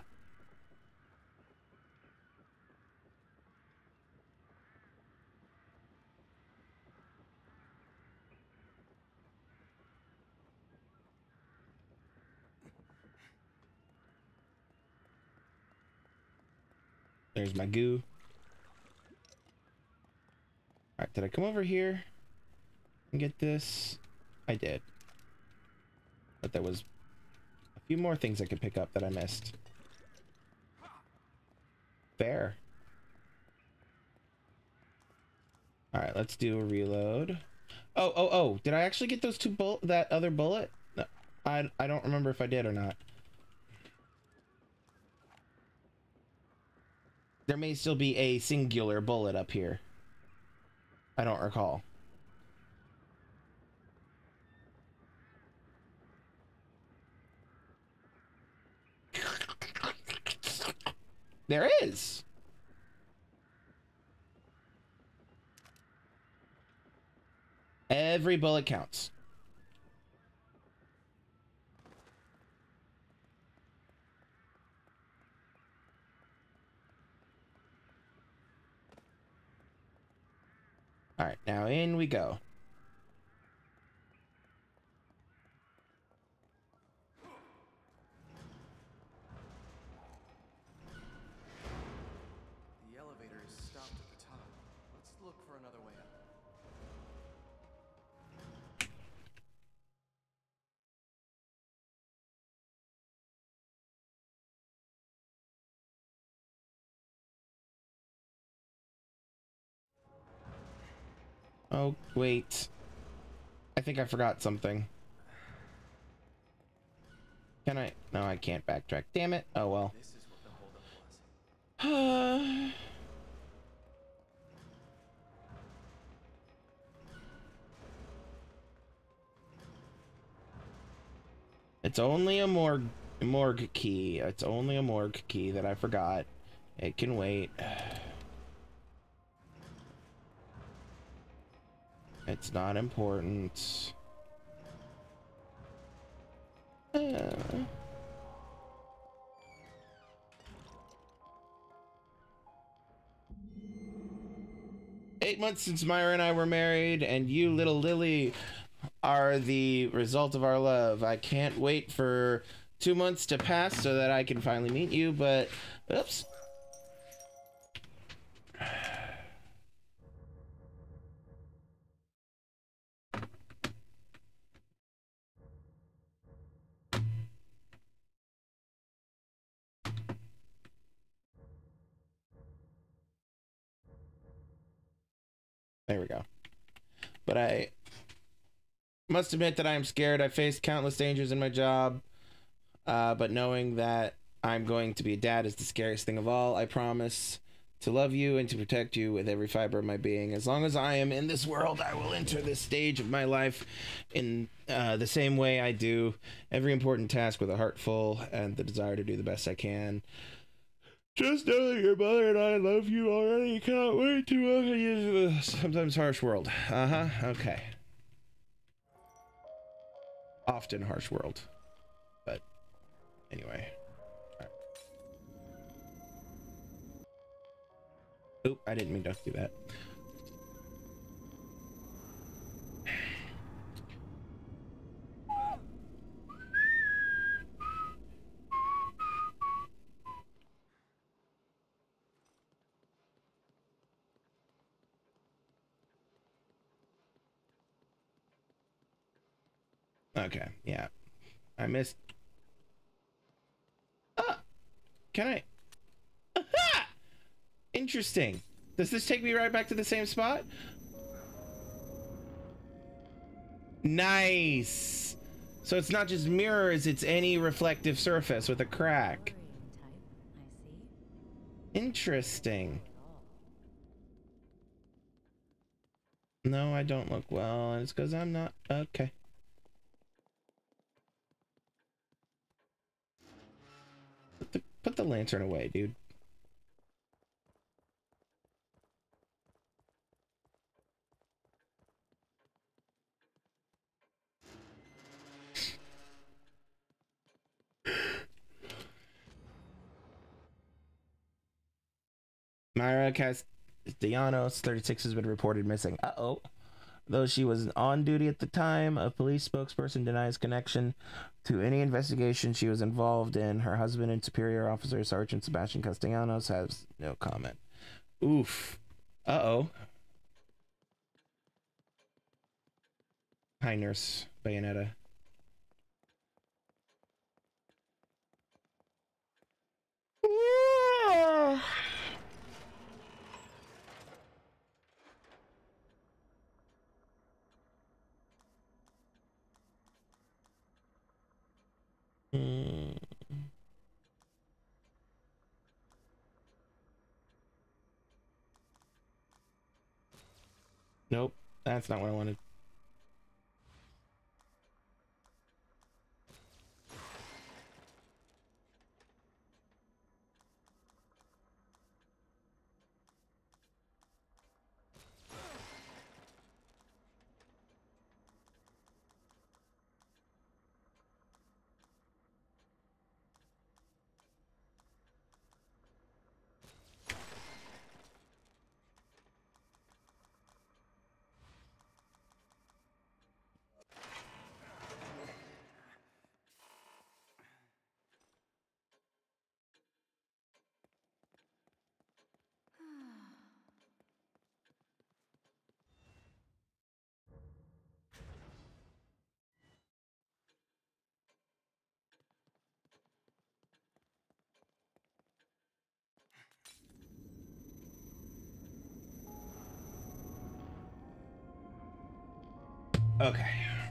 There's my goo. All right, did I come over here and get this? I did. But there was a few more things I could pick up that I missed. Fair. All right, let's do a reload. Oh, oh, oh! Did I actually get those two bull? That other bullet? No, I I don't remember if I did or not. There may still be a singular bullet up here. I don't recall. There is. Every bullet counts. All right, now in we go. The elevator is stopped at the top. Let's look for another way up. Oh, wait. I think I forgot something. Can I? No, I can't backtrack. Damn it. Oh, well. This is what the holdup was. It's only a morgue, morgue key. It's only a morgue key that I forgot. It can wait. It's not important. Uh. Eight months since Myra and I were married, and you, little Lily, are the result of our love. I can't wait for two months to pass so that I can finally meet you, but oops. There we go. But I must admit that I am scared. I faced countless dangers in my job, uh, but knowing that I'm going to be a dad is the scariest thing of all. I promise to love you and to protect you with every fiber of my being. As long as I am in this world, I will enter this stage of my life in uh, the same way I do every important task with a heart full and the desire to do the best I can. Just know that your mother and I love you already. Can't wait to welcome you to the sometimes harsh world. Uh-huh. Okay. Often harsh world. But anyway. All right. Oop, I didn't mean to do that. Okay, yeah. I missed. Ah! Can I? Aha! Interesting. Does this take me right back to the same spot? Nice. So it's not just mirrors, it's any reflective surface with a crack. Interesting. No, I don't look well, and it's because I'm not. Okay. Put the, put the lantern away, dude. Myra Castellanos, thirty-six, has been reported missing. Uh-oh. Though she was on duty at the time, a police spokesperson denies connection to any investigation she was involved in. Her husband and superior officer, Sergeant Sebastian Castellanos, has no comment. Oof. Uh-oh. Hi, Nurse Bayonetta. Mm. Nope, that's not what I wanted. Okay.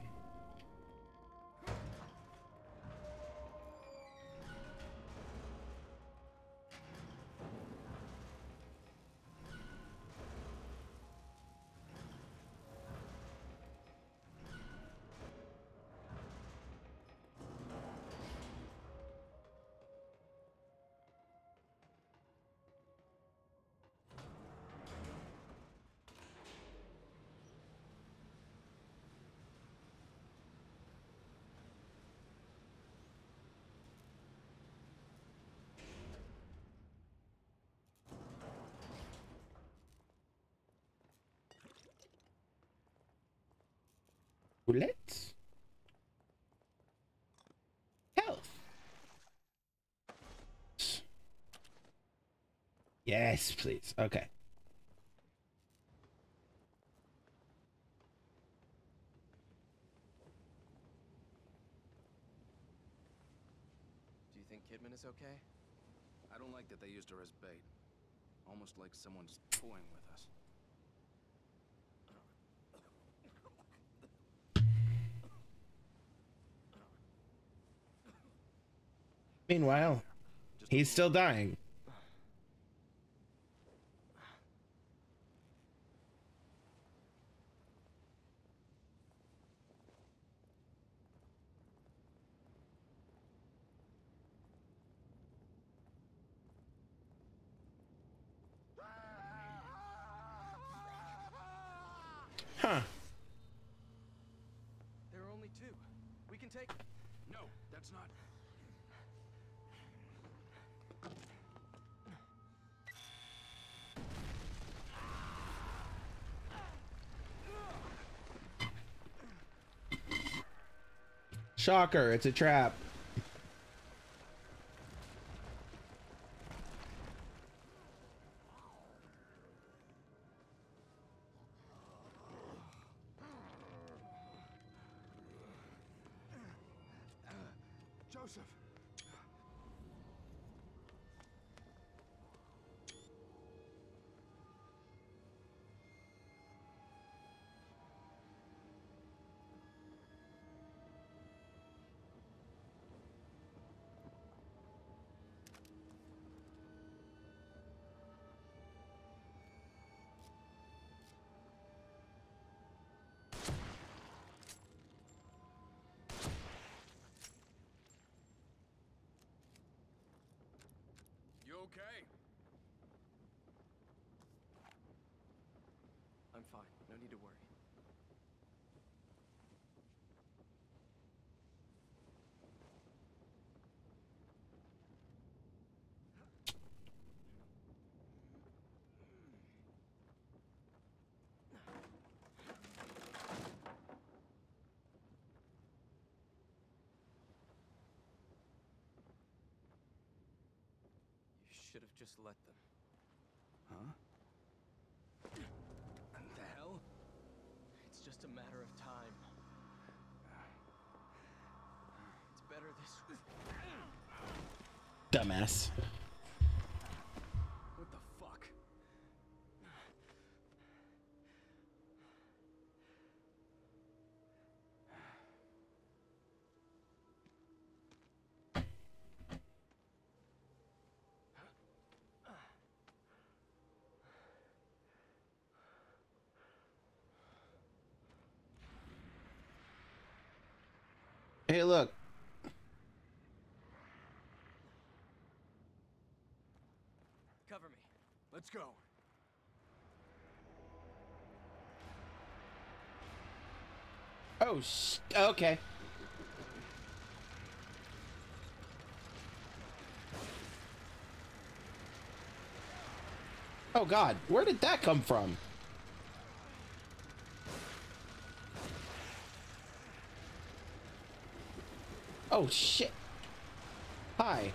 Let's health. Yes, please. Okay. Do you think Kidman is okay? I don't like that they used her as bait. Almost like someone's toying with us. Meanwhile, he's still dying. Huh. There are only two. We can take... No, that's not... Shocker, it's a trap. Joseph! You okay? I'm fine. No need to worry. should have just let them. Huh? What the hell? It's just a matter of time. It's better this way. Dumbass. What the fuck? Hey, look. Cover me. Let's go. Oh, sh okay. Oh God, where did that come from? Oh shit. Hi.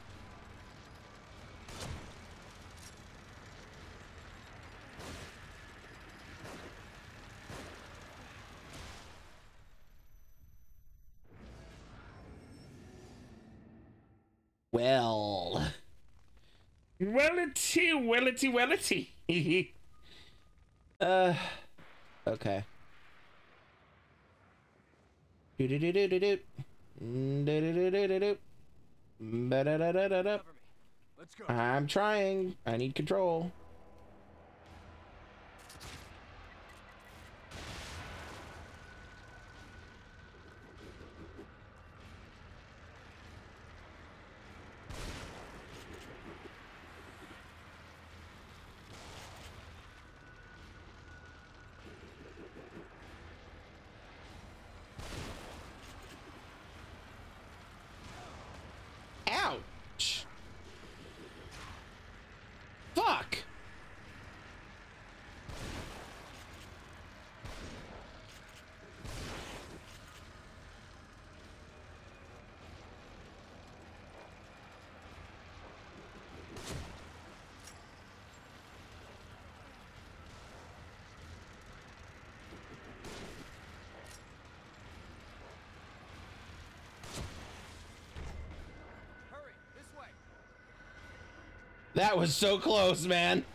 Well. Wellity, wellity, wellity. uh, okay. Do do do do do do. Do do do do do do. Ba da da da da da. Let's go. I'm trying. I need control. Ouch. Fuck. Hurry, this way. That was so close, man.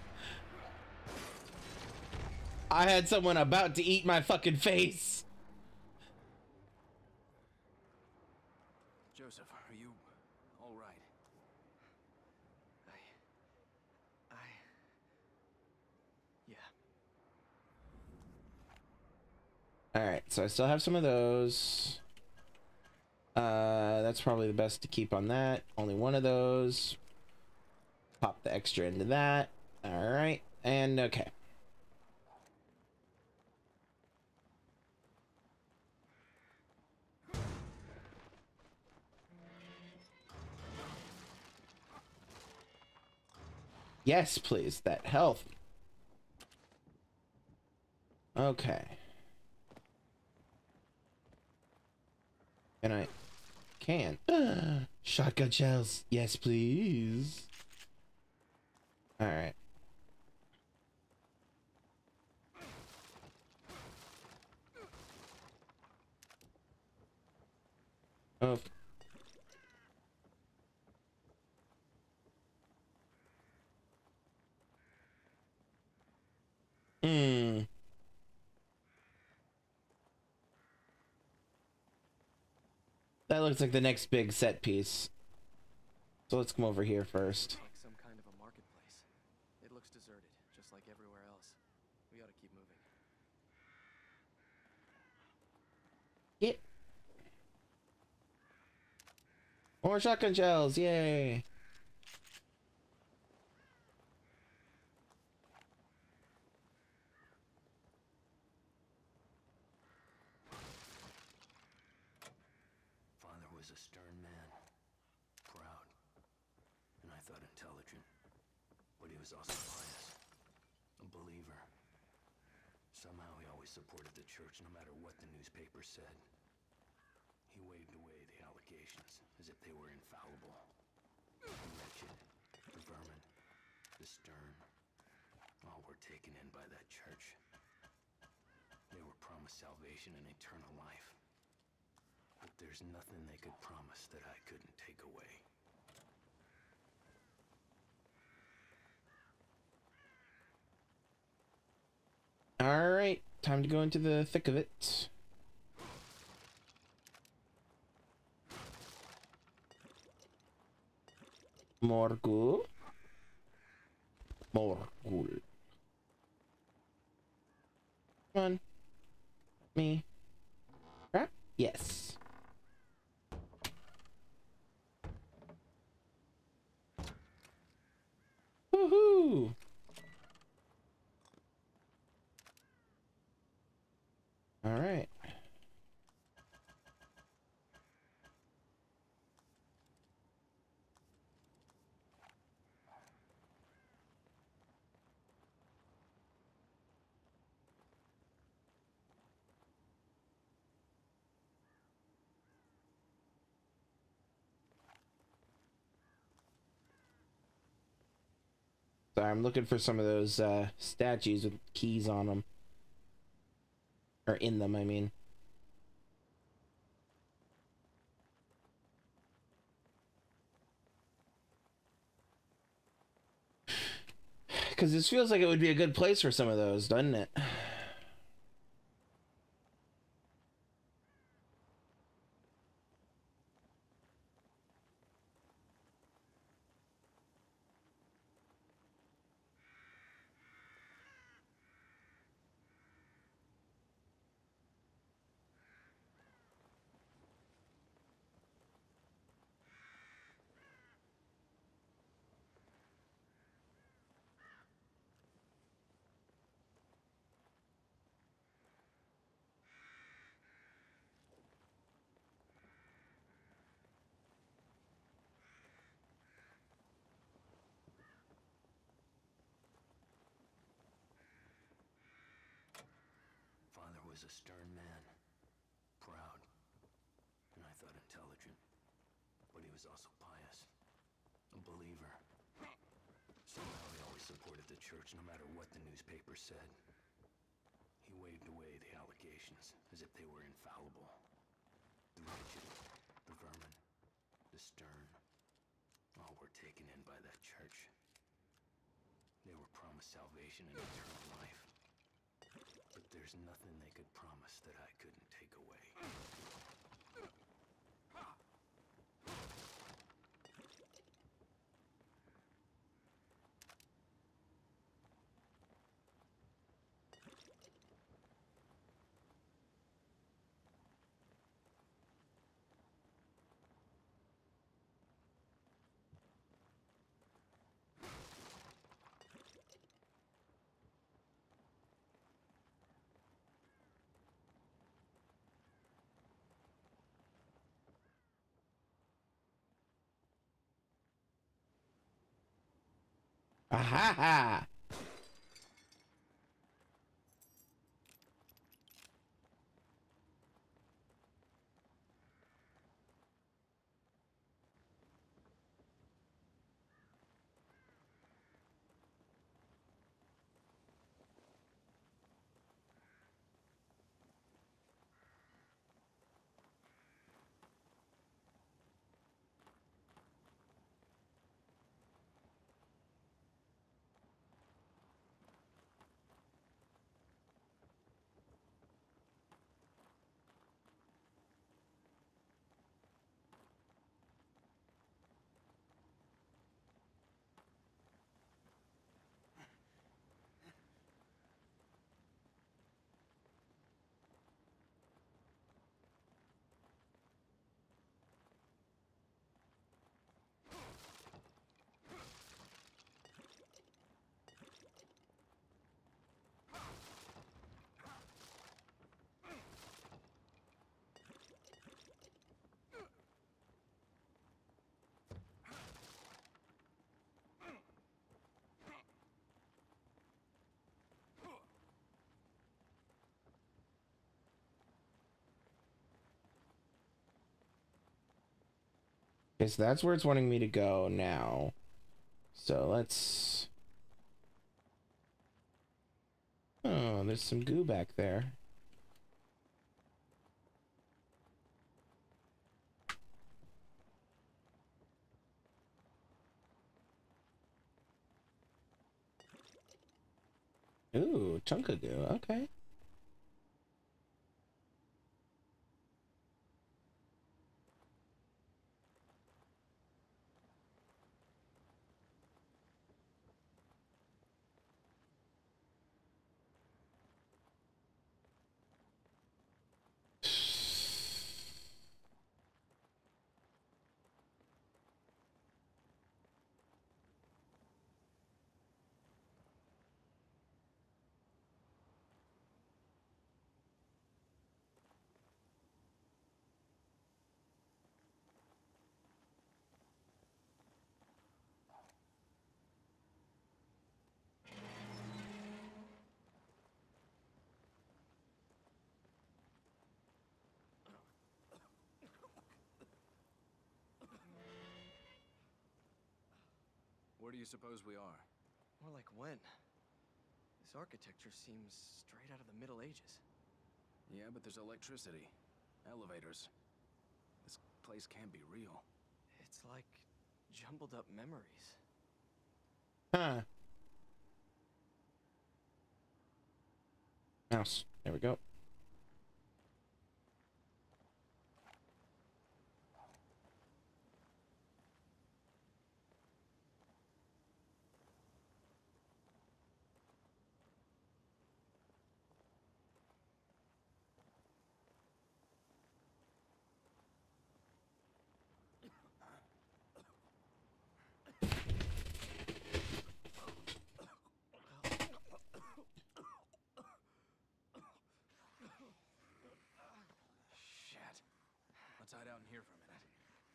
I had someone about to eat my fucking face. Joseph, are you all right? I... I... Yeah. All right, so I still have some of those. Uh, that's probably the best to keep on that. Only one of those. Pop the extra into that. All right, and okay. Yes, please. That health. Okay. And I can. Uh, shotgun shells. Yes, please. All right. Oh. Hmm. That looks like the next big set piece. So let's come over here first. Like some kind of a marketplace. It looks deserted, just like everywhere else. We ought to keep moving. Yeah. More shotgun shells, yay! Father was a stern man, proud, and I thought intelligent, but he was also pious, a believer. Somehow he always supported the church no matter what the newspaper said. He waved away the allegations as if they were infallible. The wretched, the vermin, stern. All were taken in by that church. They were promised salvation and eternal life. But there's nothing they could promise that I couldn't take away. All right, time to go into the thick of it. Morgul. Morgul. Come on. Me. Crap? Yes. Woohoo! All right. Sorry, I'm looking for some of those uh, statues with keys on them. Or in them, I mean. Because this feels like it would be a good place for some of those, doesn't it? Father was a stern man, proud, and I thought intelligent. But he was also pious, a believer. Somehow he always supported the church, no matter what the newspaper said. He waved away the allegations as if they were infallible. The rigid, the vermin, the stern, all were taken in by that church. They were promised salvation and eternal life. But there's nothing they could promise that I couldn't take away. Aha ha! Okay, so that's where it's wanting me to go now. So let's there's some goo back there. Ooh, chunk of goo. Okay. Where do you suppose we are? More like when? This architecture seems straight out of the Middle Ages. Yeah, but there's electricity. Elevators. This place can't be real. It's like jumbled up memories. Huh. Mouse. There we go. Shit. Let's hide out in here for a minute.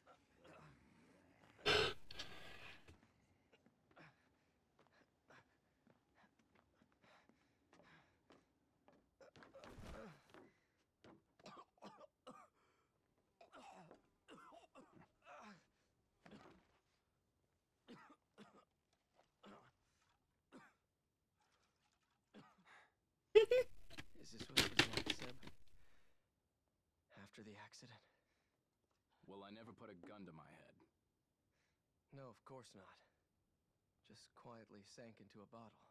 Is this what it was like, Seb? After the accident? Well, I never put a gun to my head. No, of course not. Just quietly sank into a bottle.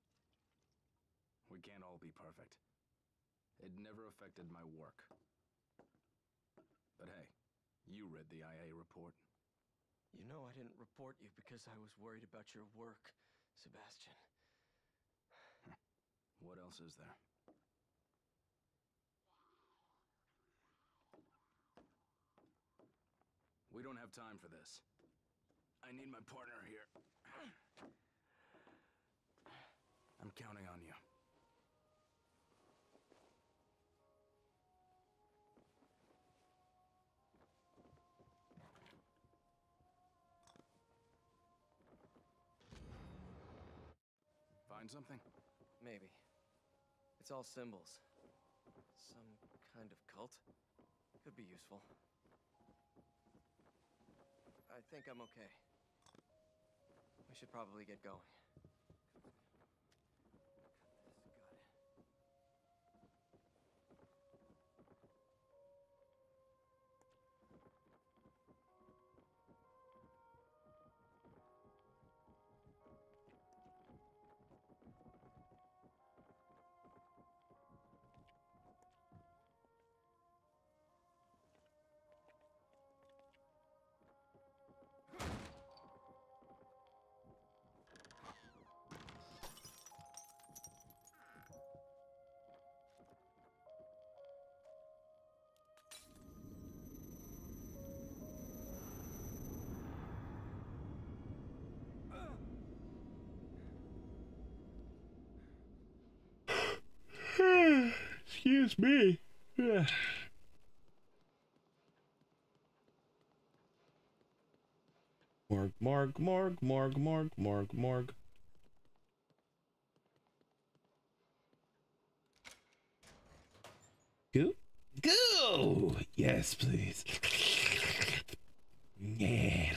We can't all be perfect. It never affected my work. But hey, you read the I A report. You know I didn't report you because I was worried about your work, Sebastian. What else is there? We don't have time for this. I need my partner here. I'm counting on you. Find something? Maybe. It's all symbols. Some kind of cult? Could be useful. I think I'm okay. We should probably get going. Got it. Excuse me. Yeah. Morgue, morgue, morgue, morgue, morgue, morgue, morgue. Goo? Goo! Yes, please. Yeah.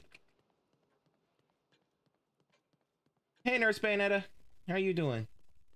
Hey, Nurse Bayonetta. How you doing?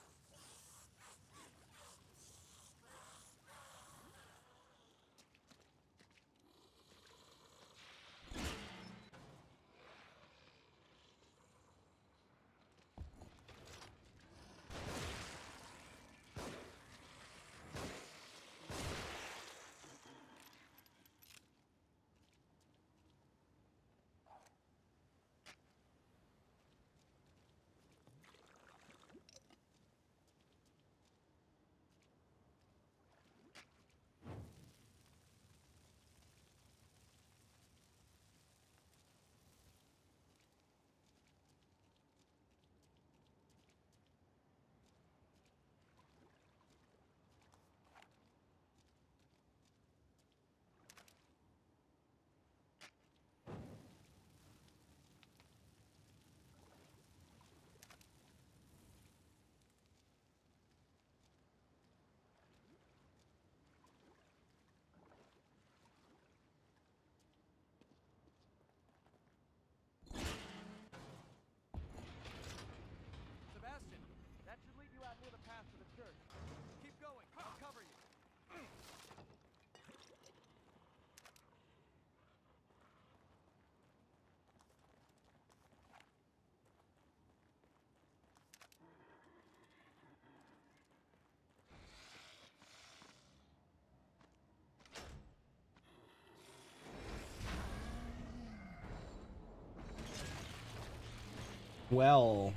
Well.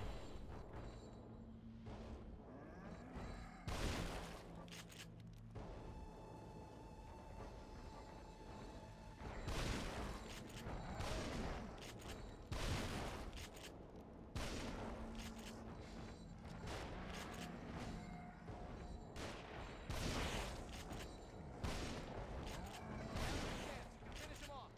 Finish him off.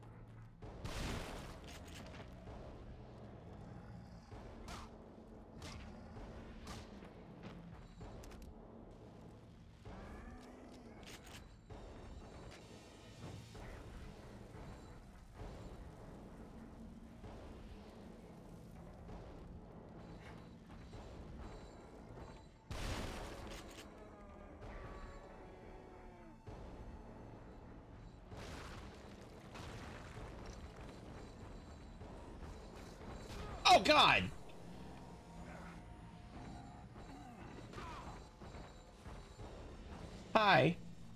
Oh God! Hi.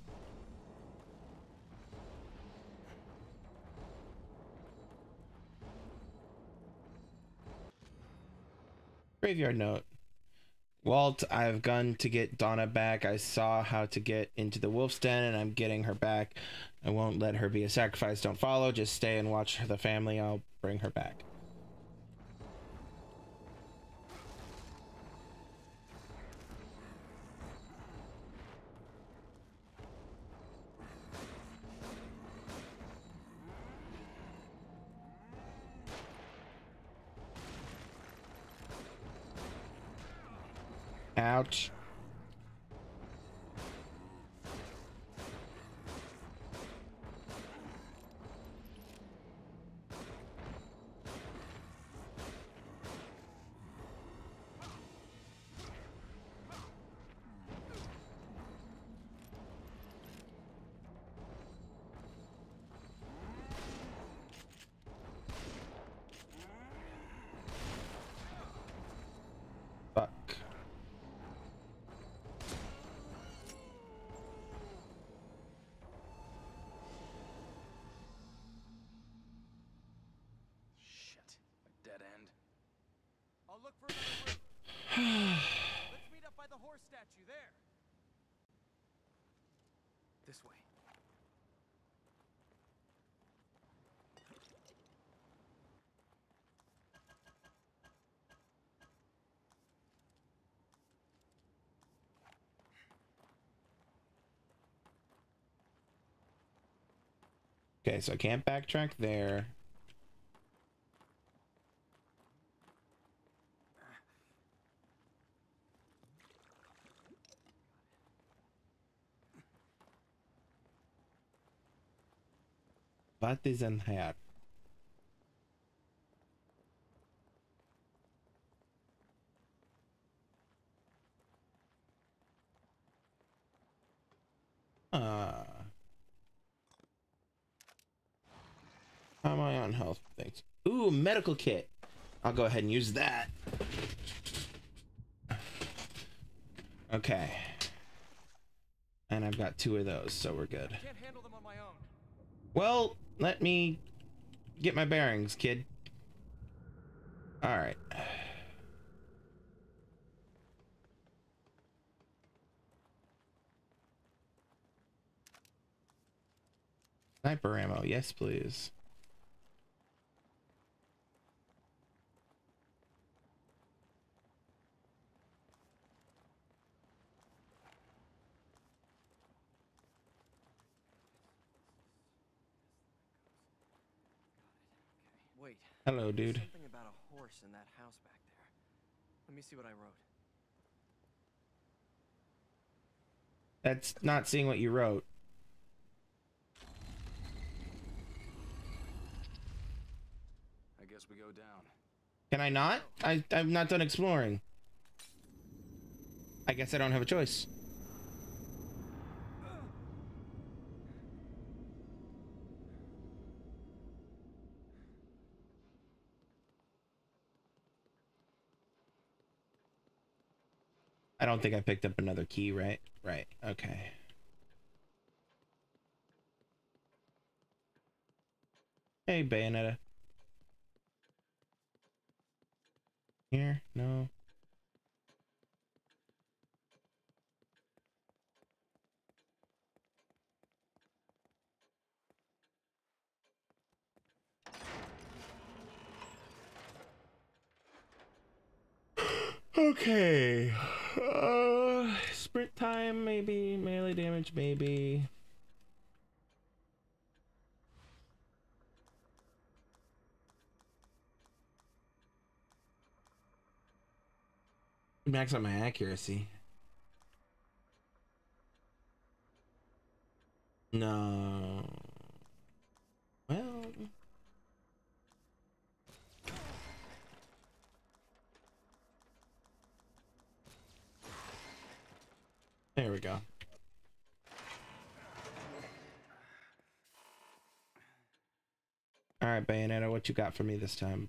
Graveyard note. Walt, I've gone to get Donna back. I saw how to get into the wolf's den and I'm getting her back. I won't let her be a sacrifice. Don't follow. Just stay and watch the family. I'll bring her back. Ouch. Fuck. Shit. A dead end. I'll look for another route. Let's meet up by the horse statue there. This way. Okay, so I can't backtrack there. What is in here? Uh, how am I on health things? Ooh, medical kit. I'll go ahead and use that. Okay. And I've got two of those, so we're good. I can't handle them on my own. Well, let me get my bearings, kid. All right. Sniper ammo, yes, please. Wait. Hello, dude. Something about a horse in that house back there. Let me see what I wrote. That's not seeing what you wrote. I guess we go down. Can I not? I, I'm not done exploring. I guess I don't have a choice. I don't think I picked up another key, right? Right, okay. Hey, Bayonetta. Here? No. Okay. Uh, sprint time, maybe. Melee damage, maybe. Max out my accuracy. No. Well. There we go. All right, Bayonetta, what you got for me this time?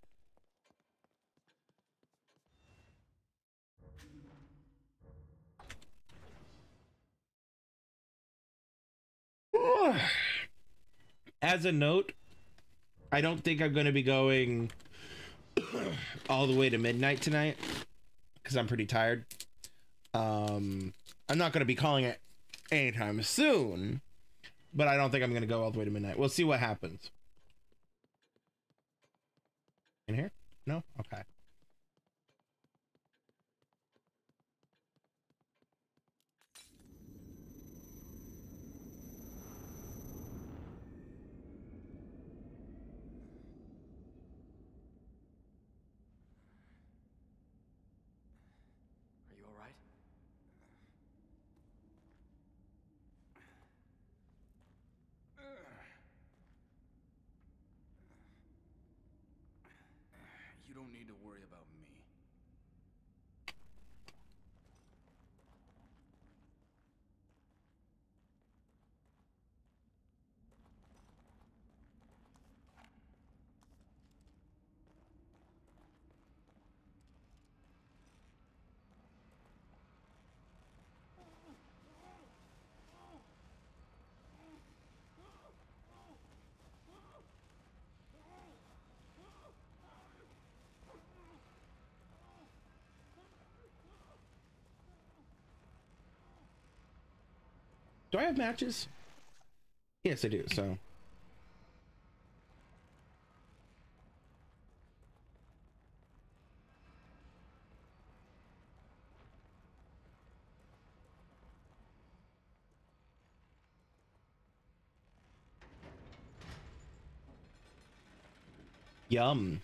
As a note, I don't think I'm going to be going all the way to midnight tonight because I'm pretty tired. Um, I'm not going to be calling it anytime soon, but I don't think I'm going to go all the way to midnight. We'll see what happens. In here? No? Okay. Are you all right? You don't need to worry about me. Do I have matches? Yes, I do. So. Yum.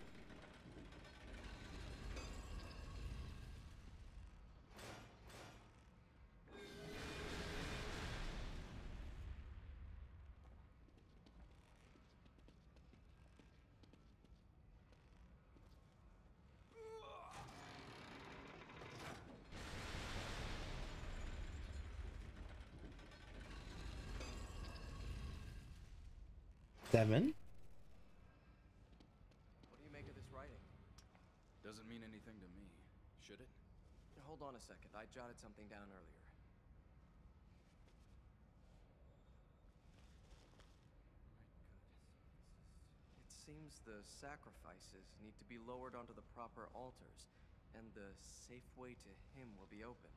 Seven. What do you make of this writing? Doesn't mean anything to me, should it? Hold on a second. I jotted something down earlier. It seems the sacrifices need to be lowered onto the proper altars, and the safe way to him will be open.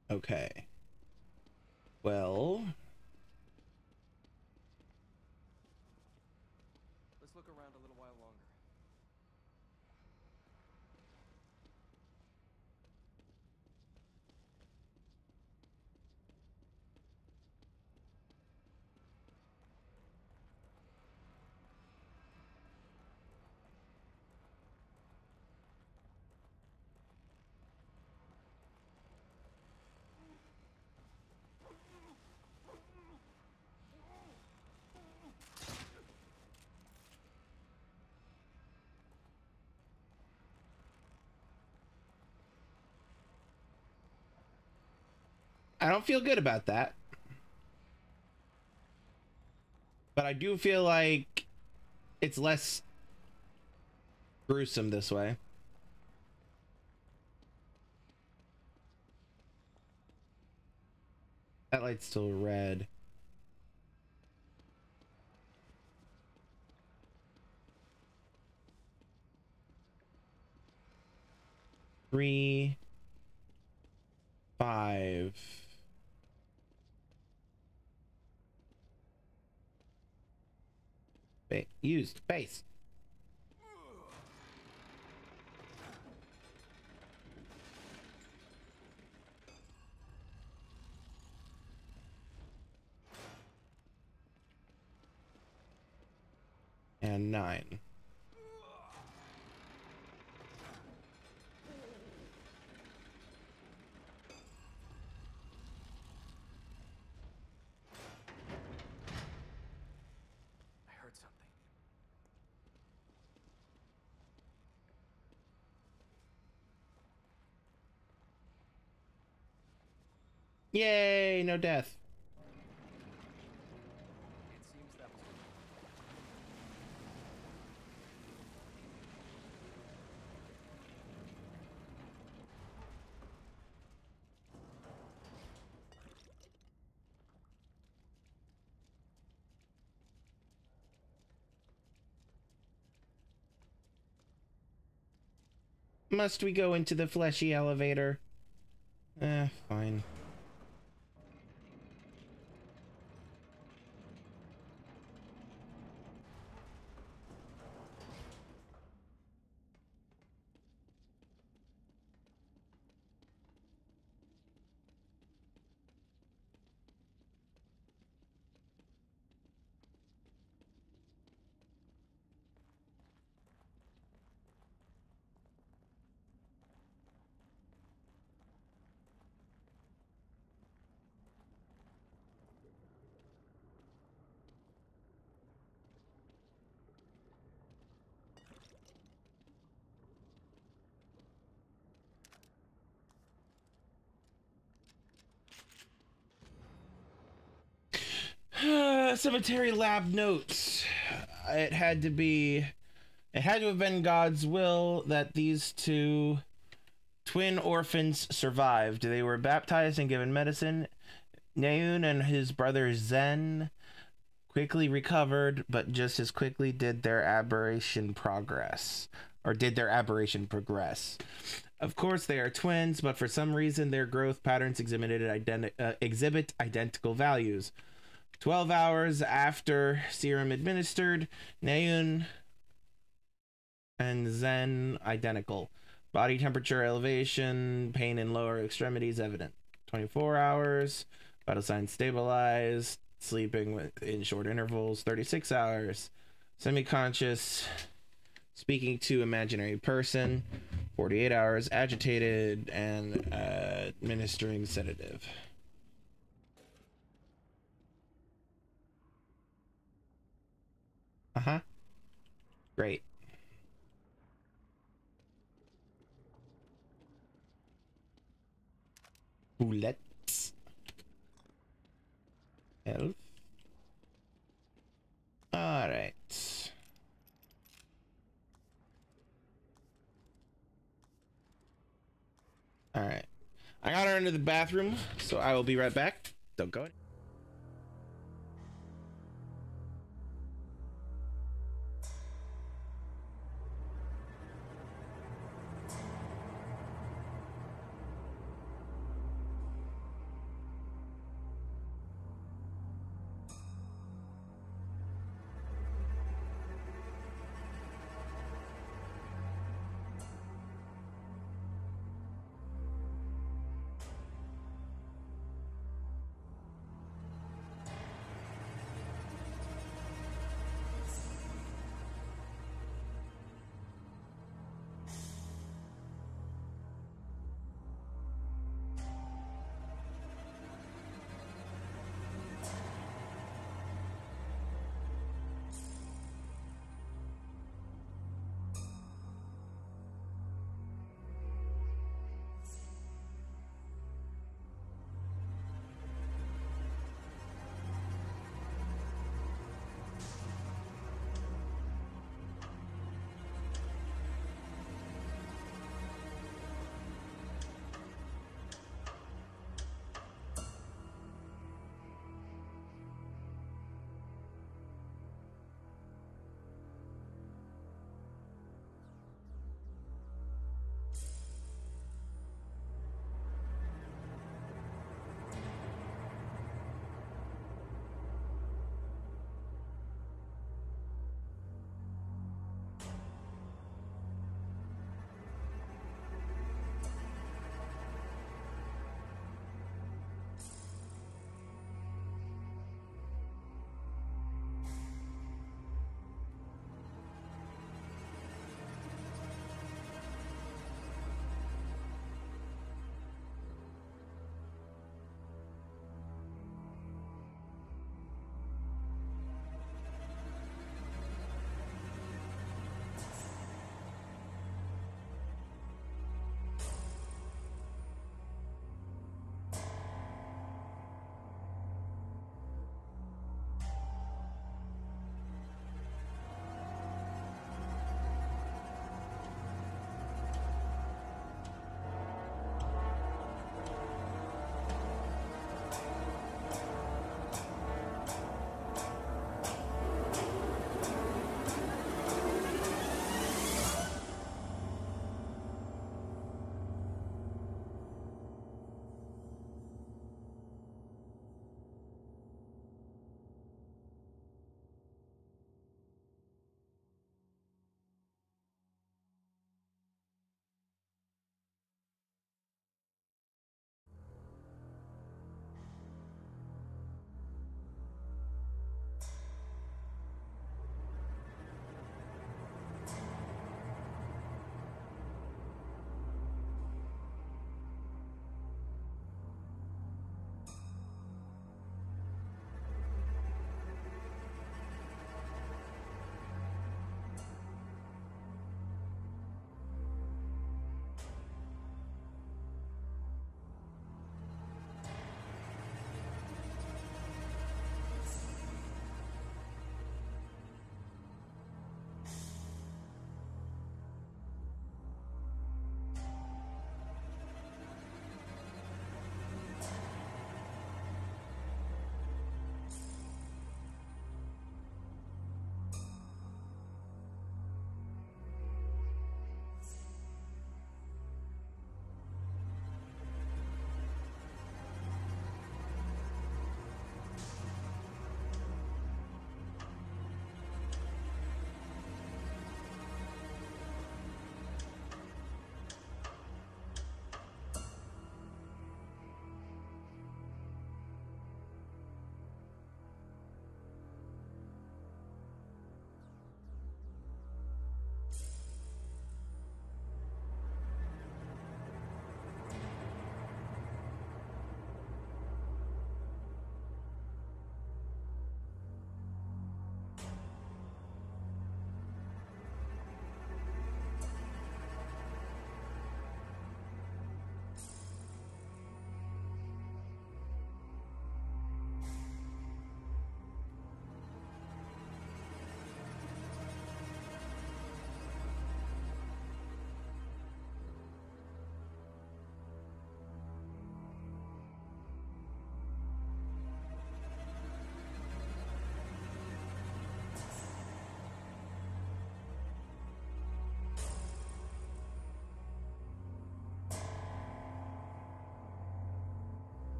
Okay. Well. I don't feel good about that. But I do feel like it's less gruesome this way. That light's still red. Three, five. Ba- used base. And nine. I heard something. Yay, no death. It seems that was Must we go into the fleshy elevator? Eh, fine. Cemetery lab notes. It had to be, it had to have been God's will that these two twin orphans survived. They were baptized and given medicine. Naeun and his brother Zen quickly recovered, but just as quickly did their aberration progress. Or did their aberration progress. Of course, they are twins, but for some reason their growth patterns exhibited identi- uh, exhibit identical values. twelve hours after serum administered, Naeun and Zen identical. Body temperature elevation, pain in lower extremities evident. twenty-four hours, vital signs stabilized, sleeping with, in short intervals. thirty-six hours, semi-conscious, speaking to imaginary person. forty-eight hours, agitated, and uh, administering sedative. Uh-huh. Great. Bullets. Health. Alright. Alright. I got her into the bathroom, so I will be right back. Don't go in.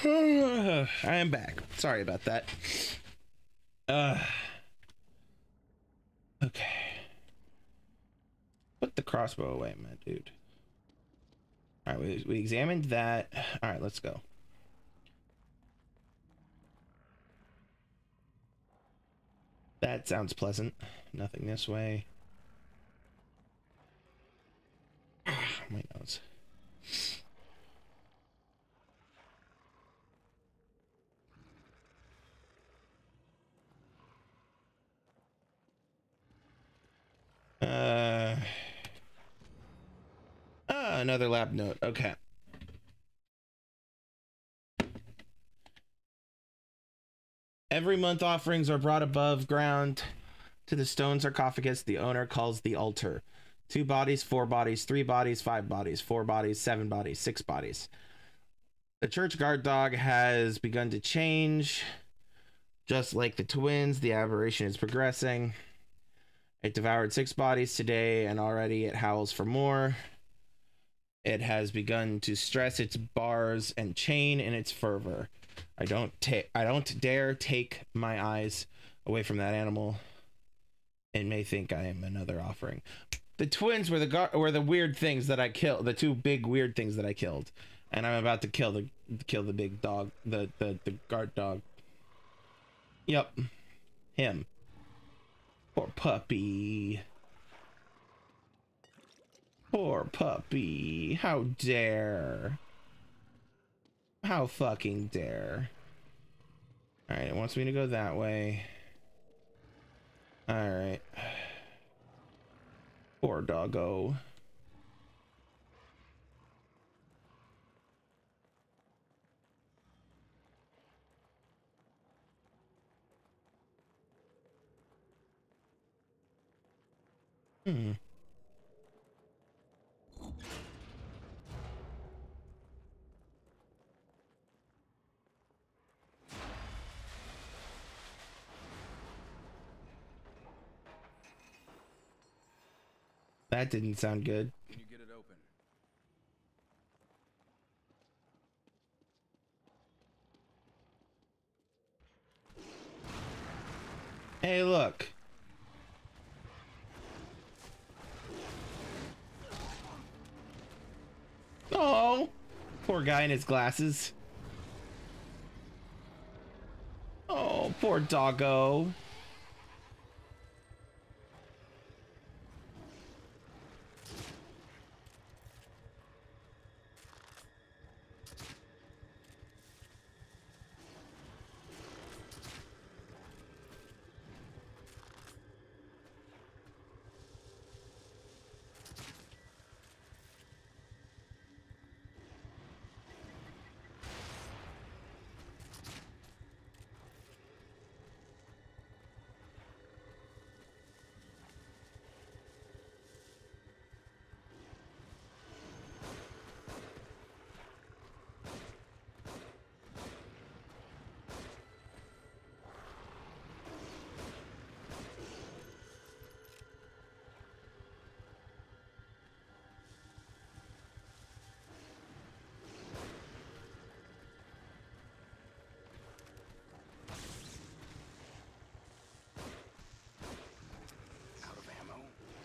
I am back. Sorry about that. Uh, okay. Put the crossbow away, my dude. All right, we, we examined that. All right, let's go. That sounds pleasant. Nothing this way. My nose. Uh, ah, another lab note. Okay. Every month offerings are brought above ground to the stone sarcophagus the owner calls the altar. Two bodies, four bodies, three bodies, five bodies, four bodies, seven bodies, six bodies. The church guard dog has begun to change. Just like the twins, the aberration is progressing. It devoured six bodies today, and already it howls for more. It has begun to stress its bars and chain in its fervor. I don't take I don't dare take my eyes away from that animal. It may think I am another offering. The twins were the gar were the weird things that I killed, the two big weird things that I killed, and I'm about to kill the kill the big dog, the the the guard dog. Yep, him. Poor puppy. Poor puppy. How dare? How fucking dare? All right, it wants me to go that way. All right. Poor doggo. Hmm. That didn't sound good. Can you get it open? Hey, look. Oh, poor guy in his glasses. Oh, poor doggo. Out of ammo.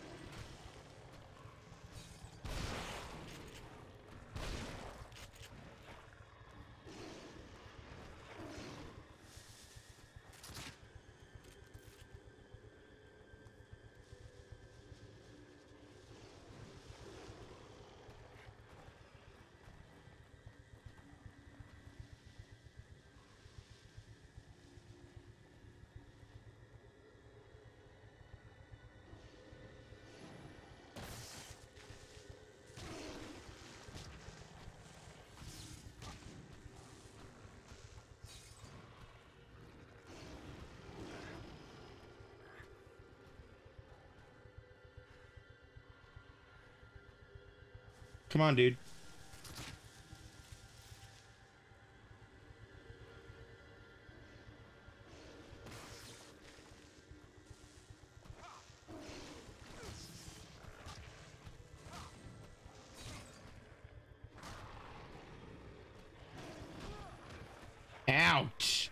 Come on, dude. Ouch.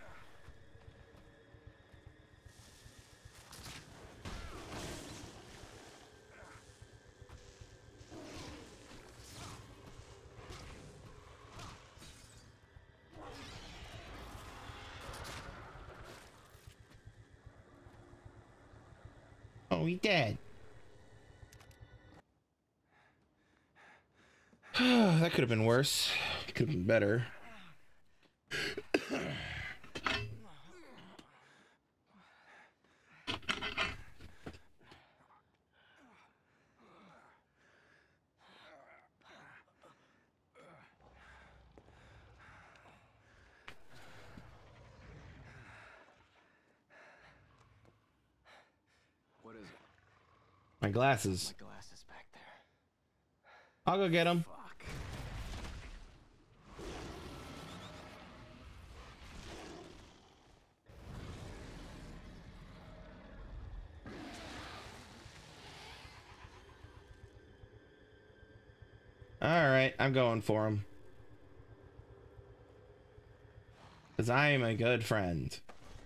Oh, he dead. That could have been worse. Could have been better. What is it? My glasses. My glasses back there. I'll go get them. Fuck. All right, I'm going for him. Because I am a good friend.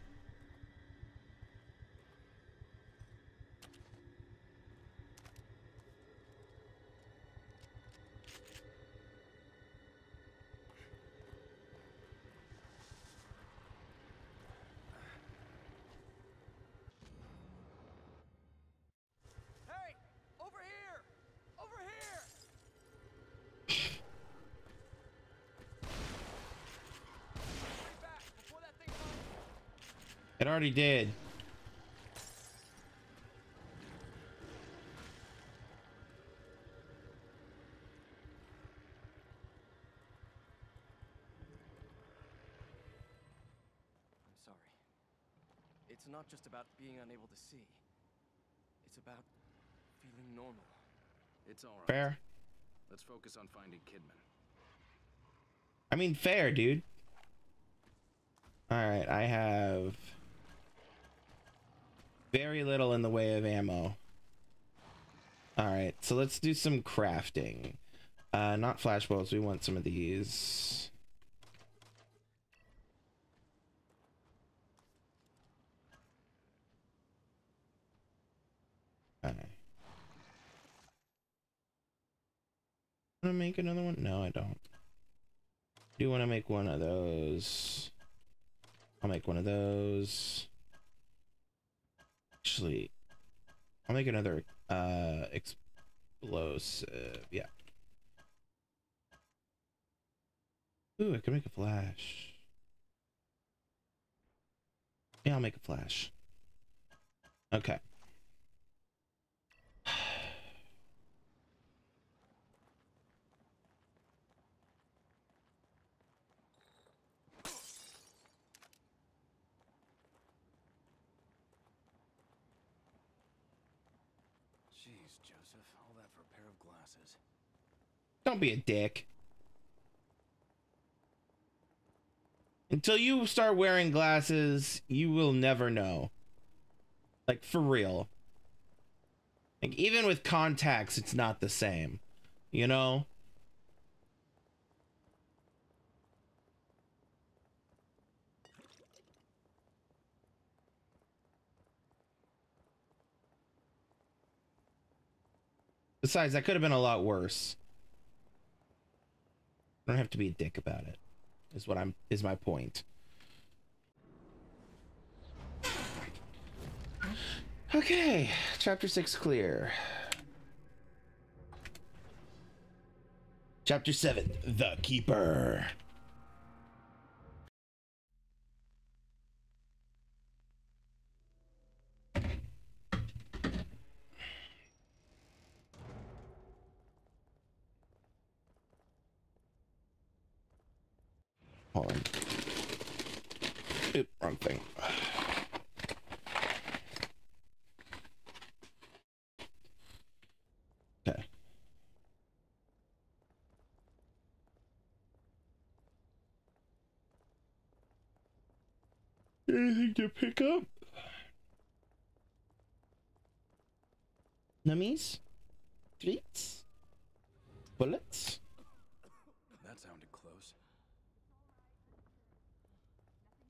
Hey! Over here! Over here! Stay back before that thing finds It already did. I'm sorry. It's not just about being unable to see. It's about feeling normal. It's all right. Fair. Let's focus on finding Kidman. I mean, fair, dude. All right, I have very little in the way of ammo. All right, so let's do some crafting. Uh, not flash bolts. We want some of these. Okay. Want to make another one? No, I don't. Do want to make one of those. I'll make one of those. Actually, I'll make another uh explosive. Yeah. Ooh, I can make a flash. Yeah, I'll make a flash. Okay. Jeez, Joseph, all that for a pair of glasses. Don't be a dick. Until you start wearing glasses, you will never know. Like, for real. Like, even with contacts, it's not the same. You know? Besides, that could have been a lot worse. I don't have to be a dick about it. Is what I'm is my point. Okay, chapter six clear. Chapter seven, The Keeper. Hold on. Oop, wrong thing. Okay. Anything to pick up? Nummies? Treats? Bullets? That sounded close.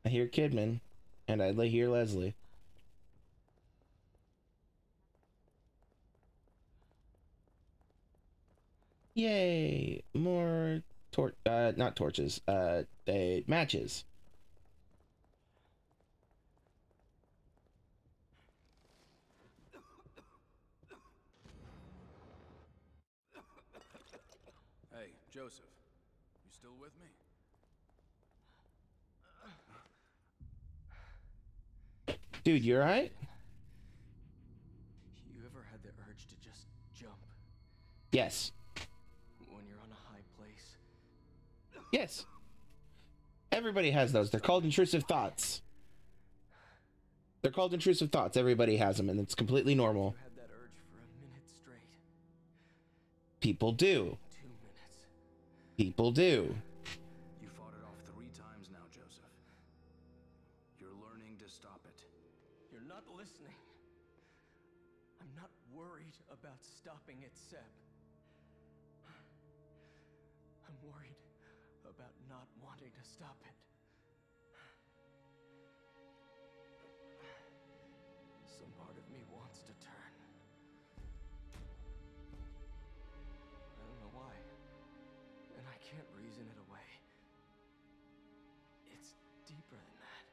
I hear Kidman, and I hear Leslie. Yay! More tor- uh, not torches, uh, uh, matches. Hey, Joseph. You still with me? Dude, you alright? You ever had the urge to just jump Yes. when you're on a high place? Yes. Everybody has those. They're called intrusive thoughts. They're called intrusive thoughts. Everybody has them, and it's completely normal. You had that urge for a minute straight. People do. Two minutes. People do. You fought it off three times now, Joseph. You're learning to stop it. You're not listening. I'm not worried about stopping it, Seb. I'm worried about not wanting to stop it. Some part of me wants to turn. I don't know why. And I can't reason it away. It's deeper than that.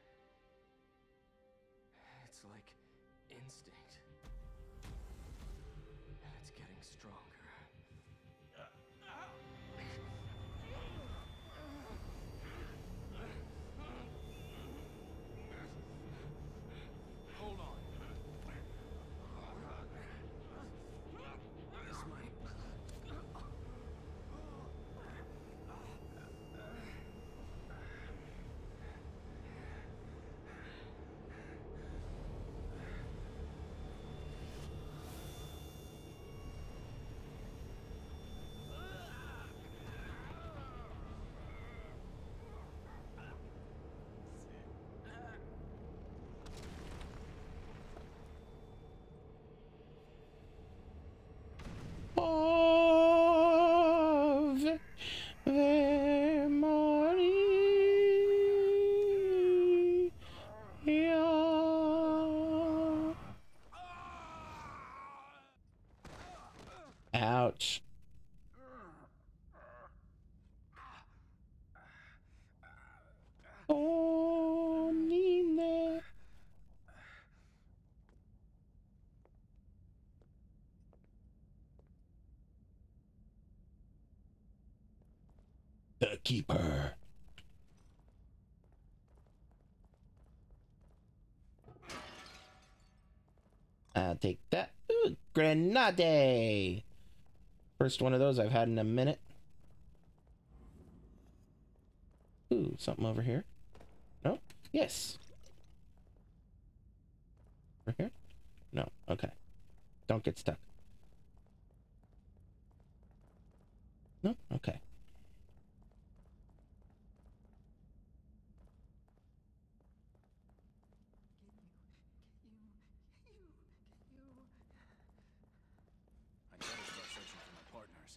It's like instinct. And it's getting stronger. Hold on. This might... Of memory. Ouch. Oh, Nina. The Keeper. I'll take that. Ooh, grenade. First one of those I've had in a minute. Ooh, something over here. No? Yes. Over here? No. Okay. Don't get stuck. No? Okay. I gotta start searching for my partners.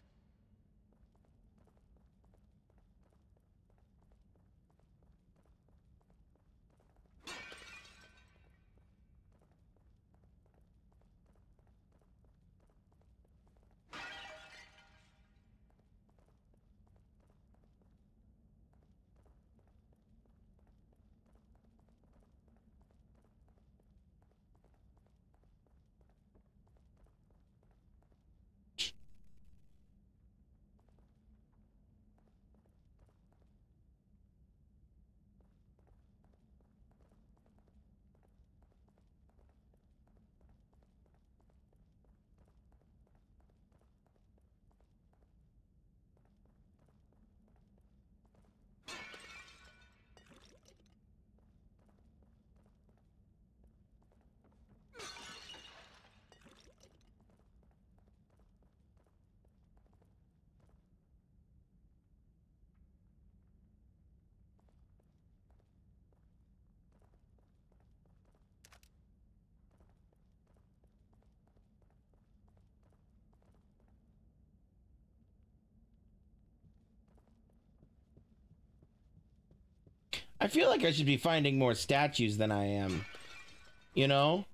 I feel like I should be finding more statues than I am. You know?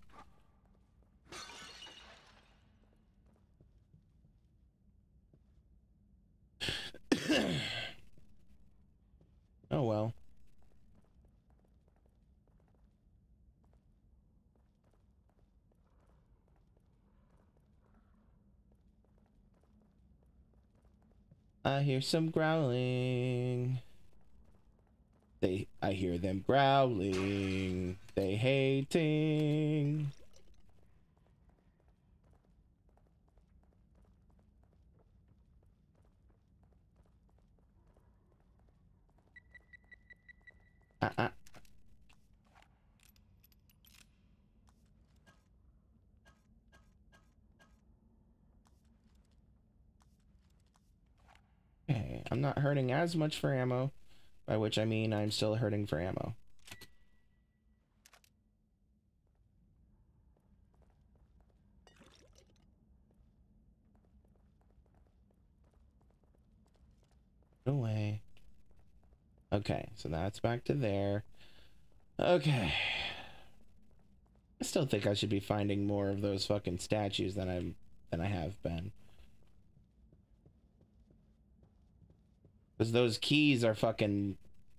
Oh well. I hear some growling. They, I hear them growling. They hating. Uh-uh. Okay, I'm not hurting as much for ammo, by which I mean I'm still hurting for ammo. No way. Okay, so that's back to there. Okay. I still think I should be finding more of those fucking statues than I'm than I have been. Because those keys are fucking...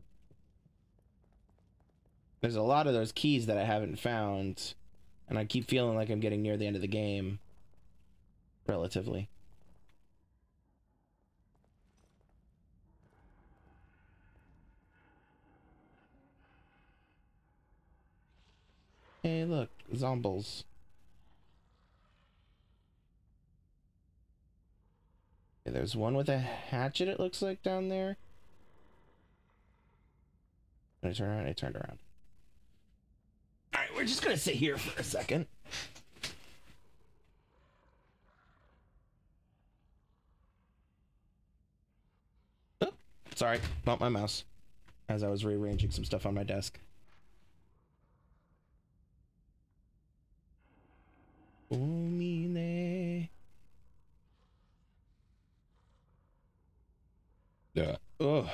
There's a lot of those keys that I haven't found. And I keep feeling like I'm getting near the end of the game. Relatively. Hey, look. Zombies. Okay, there's one with a hatchet, it looks like, down there. When I turn around, I turned around. Alright, we're just gonna sit here for a second. Oh, sorry, not my mouse. As I was rearranging some stuff on my desk. Umine. Yeah. Ugh.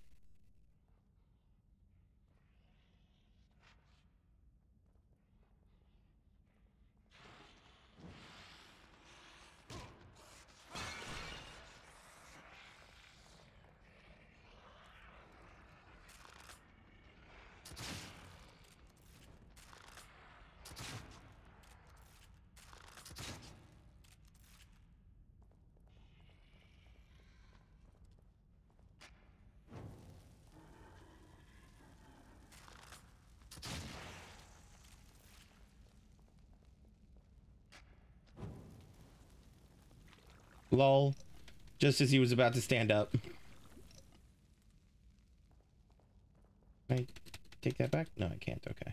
Lol. Just as he was about to stand up. Can I take that back? No, I can't. Okay.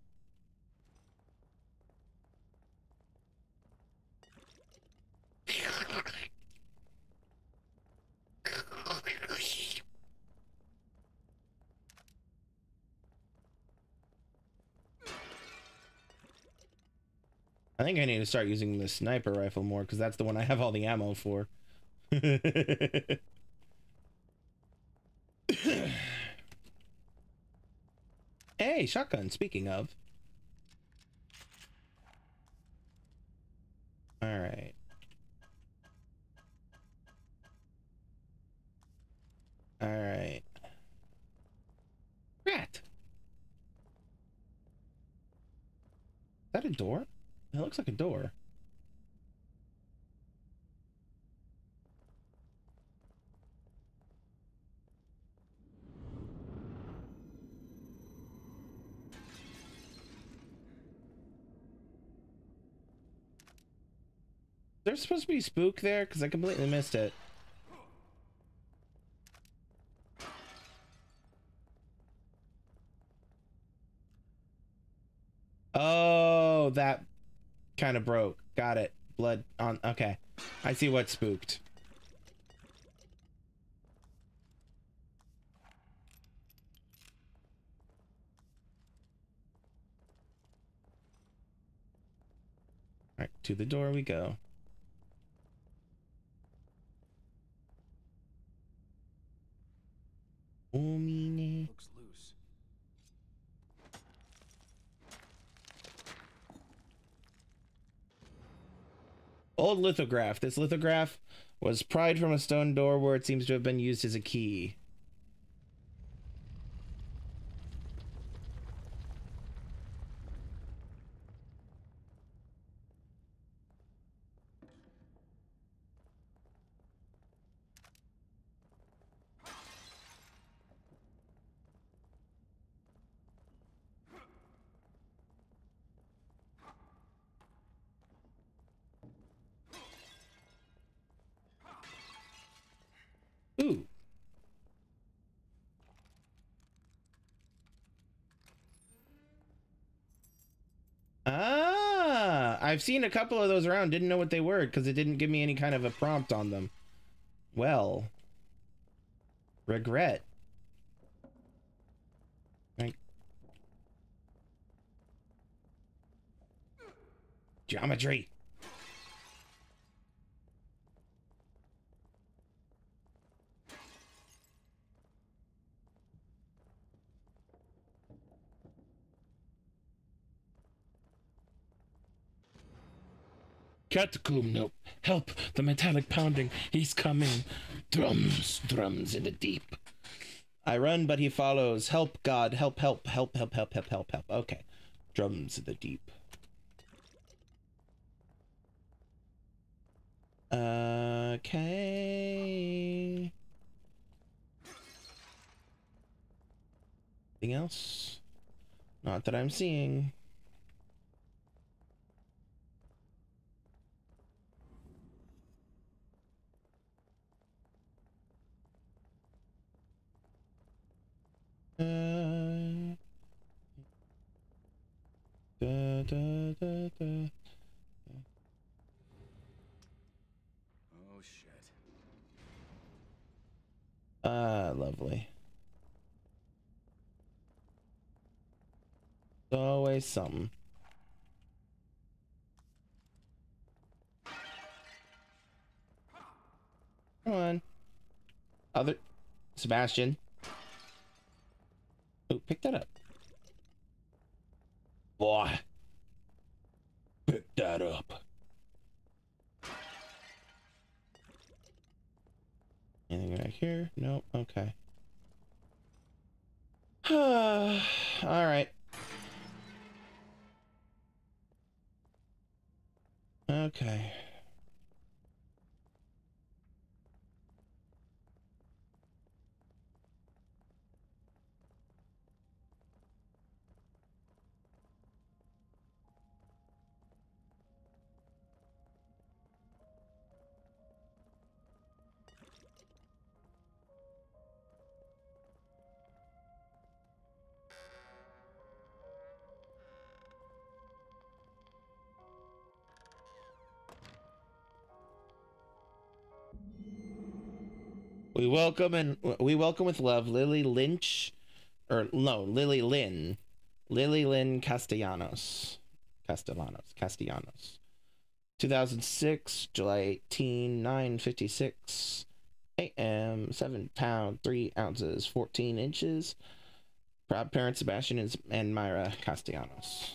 I think I need to start using the sniper rifle more because that's the one I have all the ammo for. Hey, shotgun, speaking of. All right. All right. Rat. Is that a door? That looks like a door. There's supposed to be spook there because I completely missed it. Oh, that kind of broke. Got it. Blood on. Okay. I see what spooked. All right, to the door we go. Looks loose. old lithograph. This lithograph was pried from a stone door where it seems to have been used as a key. Ooh. Ah, I've seen a couple of those around. Didn't know what they were because it didn't give me any kind of a prompt on them. Well, regret. Right. Geometry. Catacomb note. Help! The metallic pounding. He's coming. Drums, drums in the deep. I run, but he follows. Help, God. Help, help, help, help, help, help, help, help. Okay. Drums in the deep. Okay. Anything else? Not that I'm seeing. Uh, da, da, da, da. Oh shit. Ah, lovely. Always something. Come on. Other Sebastian. Oh, pick that up. Boy. Pick that up. Anything back here? Nope. Okay. All right. Okay. We welcome and we welcome with love Lily Lynch, or no, Lily Lynn, Lily Lynn Castellanos, Castellanos, Castellanos. two thousand six, July eighteenth, nine fifty-six a m, seven pound, three ounces, fourteen inches. Proud parents Sebastian and Myra Castellanos.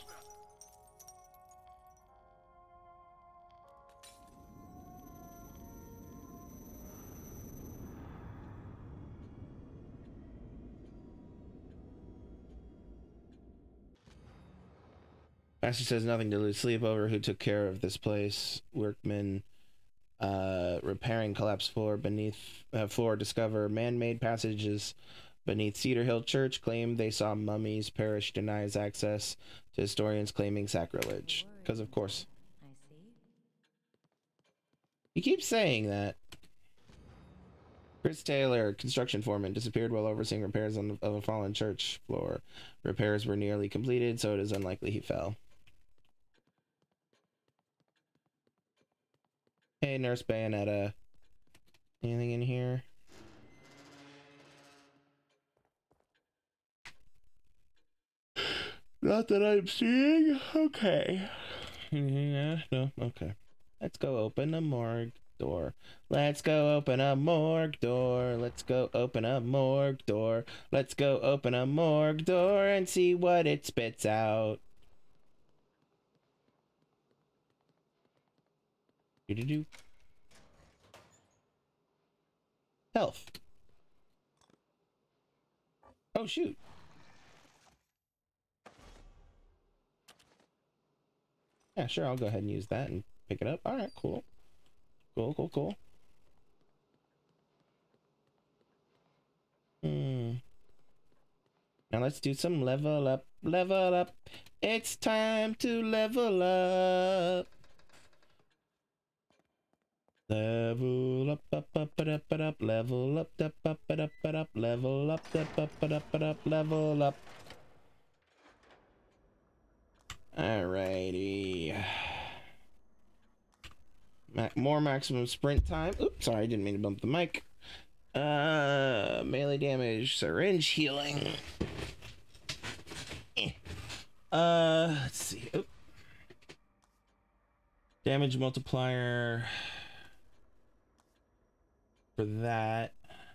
Master says nothing to lose sleep over. Who took care of this place? Workmen uh, repairing collapsed floor beneath uh, floor discover man-made passages beneath Cedar Hill Church. Claim they saw mummies. Parish denies access to historians claiming sacrilege. Because of course. I see. He keeps saying that. Chris Taylor, construction foreman, disappeared while overseeing repairs on the, of a fallen church floor. Repairs were nearly completed, so it is unlikely he fell. Hey, Nurse Bayonetta. Anything in here? Not that I'm seeing. Okay. Yeah, no, okay. Let's go open a morgue door. Let's go open a morgue door. Let's go open a morgue door. Let's go open a morgue door and see what it spits out. Do do do. Health. Oh shoot. Yeah, sure, I'll go ahead and use that and pick it up. All right, cool. Cool, cool, cool. Hmm. Now let's do some level up, level up. It's time to level up. Level up, up, up, up, up, up, up, level up, up, up, up, up, up, up, level up, up, up, up, up, up, level up. Alrighty. Ma more maximum sprint time. Oops, sorry, I didn't mean to bump the mic. Uh, melee damage, syringe healing. Eh. Uh, let's see. Oop. Damage multiplier for that.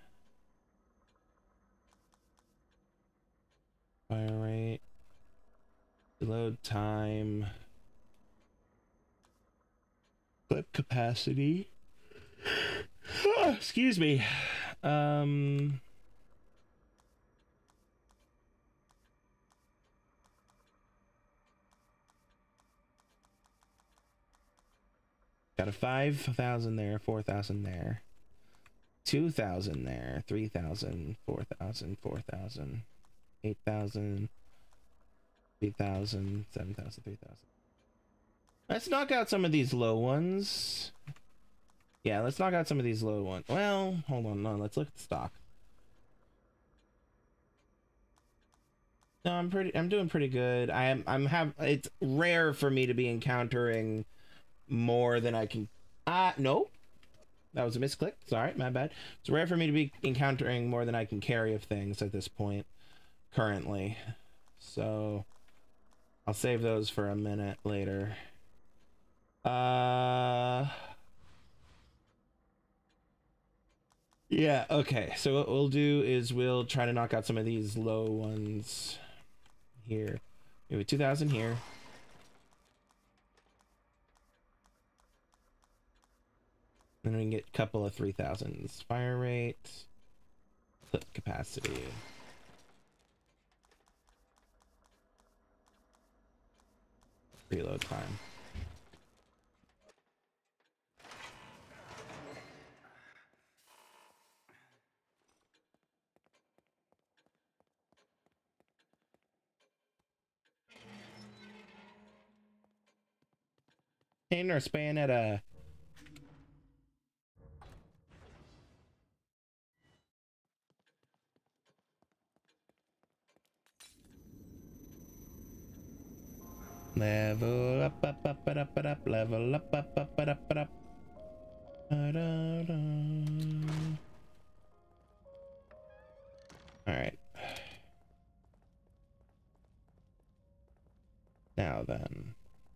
Fire rate. Load time. Clip capacity. Oh, excuse me. Um. Got a five thousand there, four thousand there, two thousand there, three thousand, four thousand, four thousand, eight thousand, three thousand, seven thousand, three thousand. Let's knock out some of these low ones. Yeah, let's knock out some of these low ones. Well, hold on, no, let's look at the stock. No, I'm pretty, I'm doing pretty good. I am, I'm have, it's rare for me to be encountering more than I can. Ah, no, that was a misclick. Sorry, my bad. It's rare for me to be encountering more than I can carry of things at this point, currently. So I'll save those for a minute later. Uh, yeah, okay. So what we'll do is we'll try to knock out some of these low ones here. Maybe two thousand here. Then we can get a couple of three thousands. Fire rate, clip capacity. Reload time. In or Bayonetta. Level up, up, up, up, up, up, level up, up, up, up, up, up. Da, da, da. All right. Now then.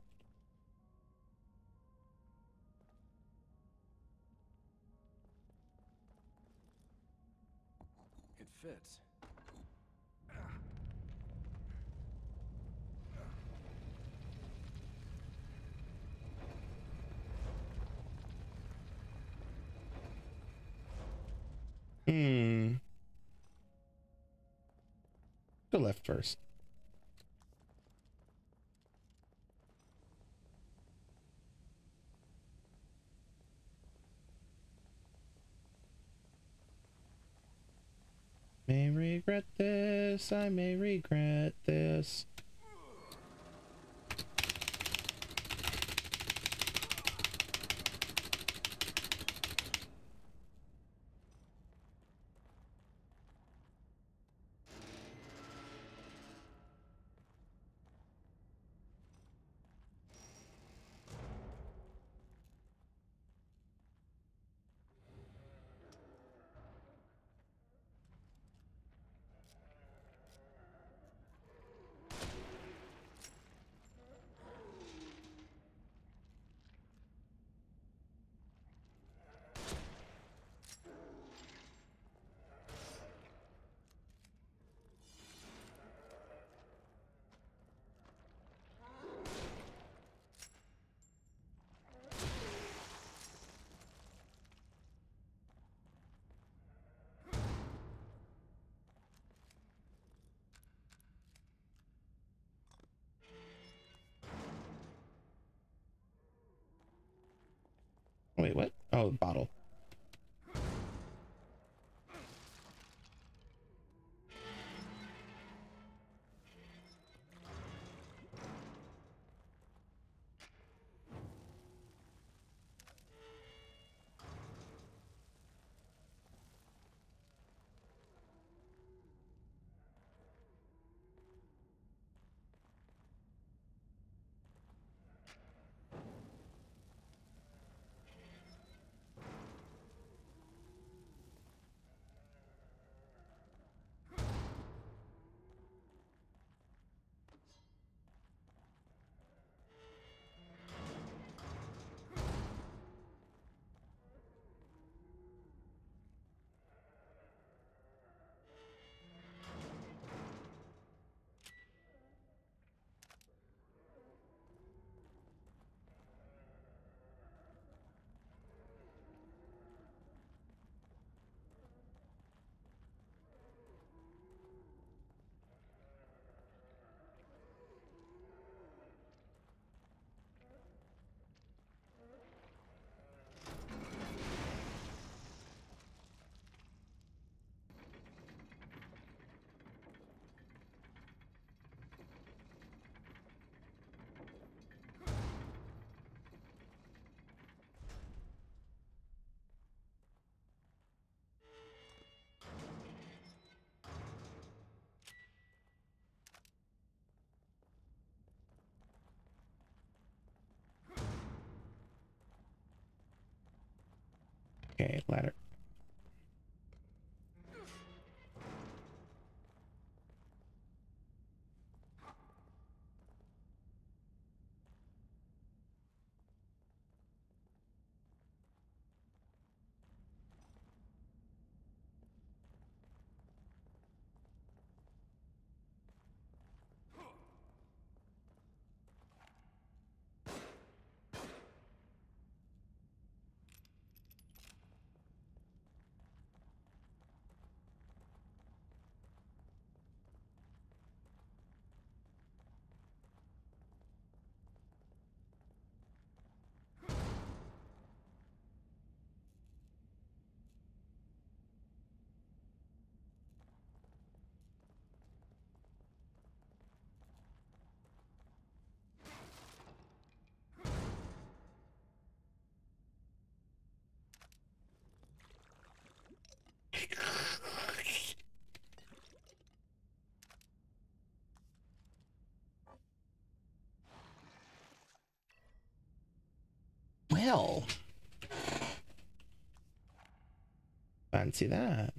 It fits. Hmm. Go left first. May regret this, I may regret this. Oh, bottle. Okay, ladder. Well, fancy that.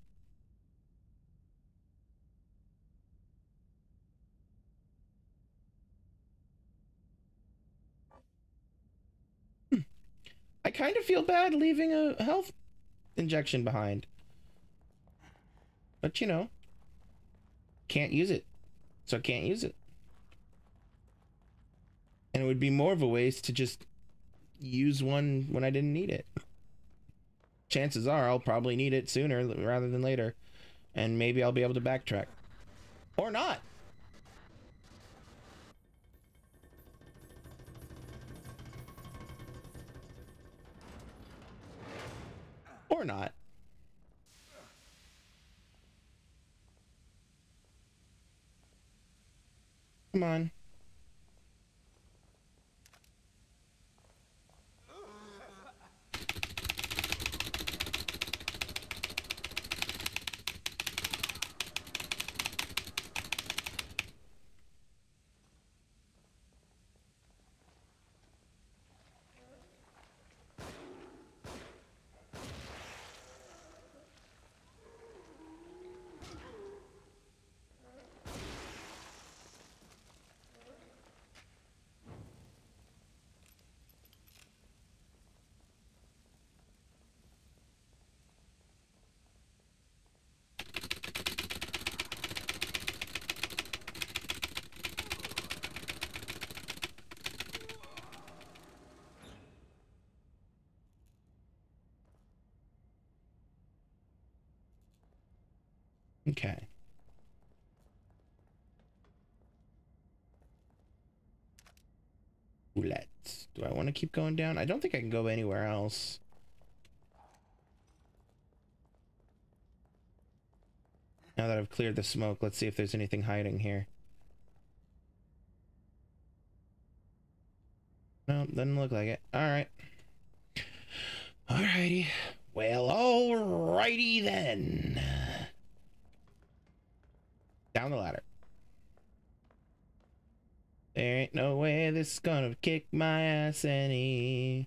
Hmm. I kind of feel bad leaving a health injection behind. But you know, can't use it. So can't use it. And it would be more of a waste to just use one when I didn't need it. Chances are I'll probably need it sooner rather than later. And maybe I'll be able to backtrack. Or not. Or not. Come on. Okay. Let's. Do I want to keep going down? I don't think I can go anywhere else. Now that I've cleared the smoke, let's see if there's anything hiding here. No, doesn't look like it. Alright. Alrighty. Well, alrighty then. Down the ladder. There ain't no way this is gonna kick my ass any.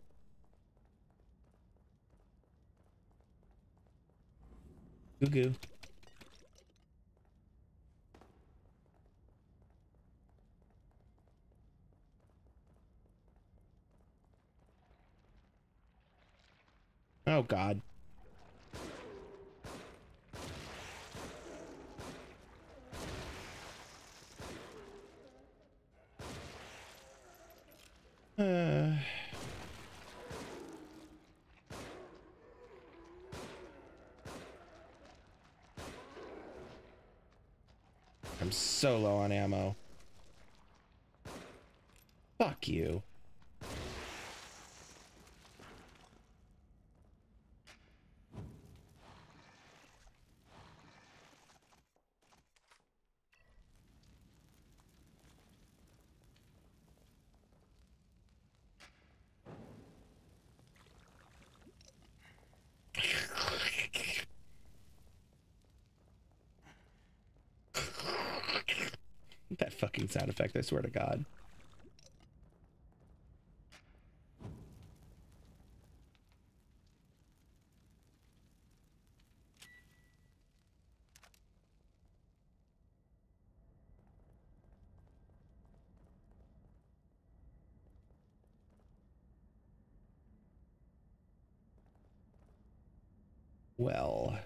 Goo goo. Oh God. Uh, I'm so low on ammo. Fuck you. That fucking sound effect, I swear to God. Well.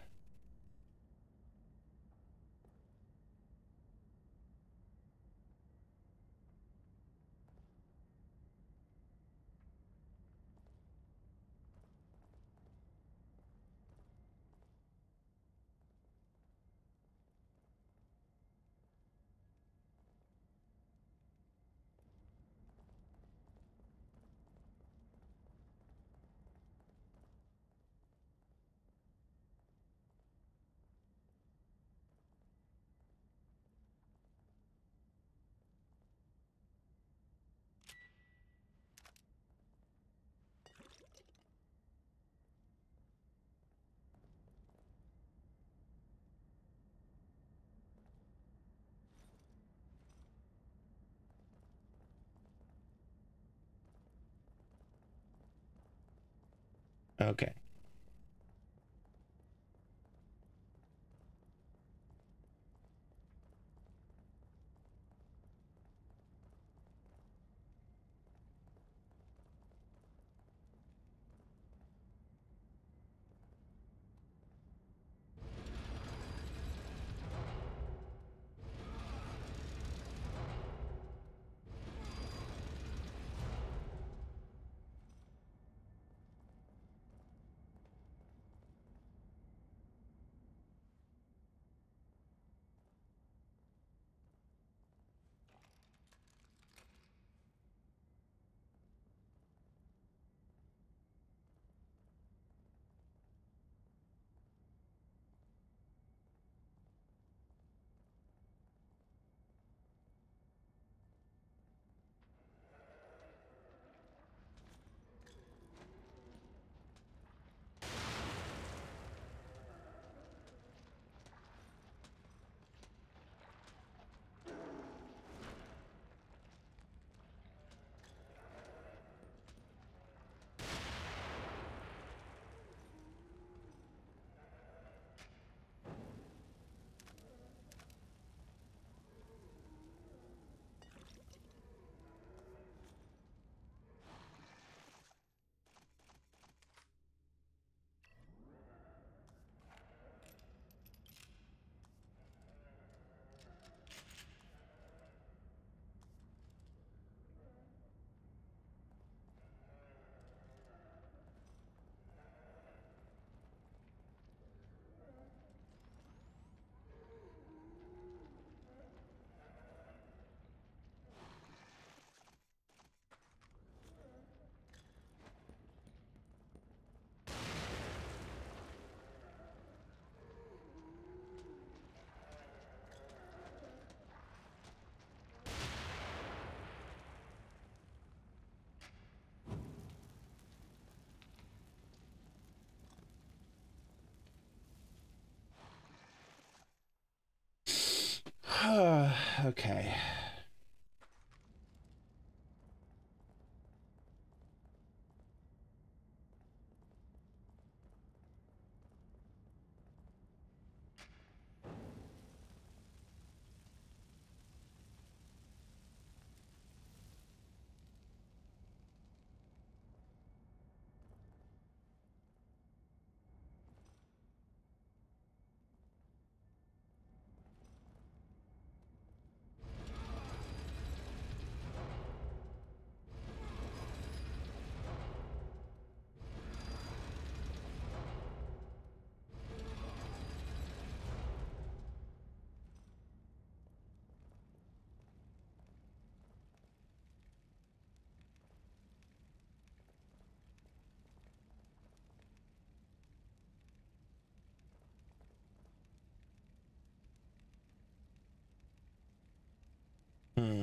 Okay. okay. Hmm.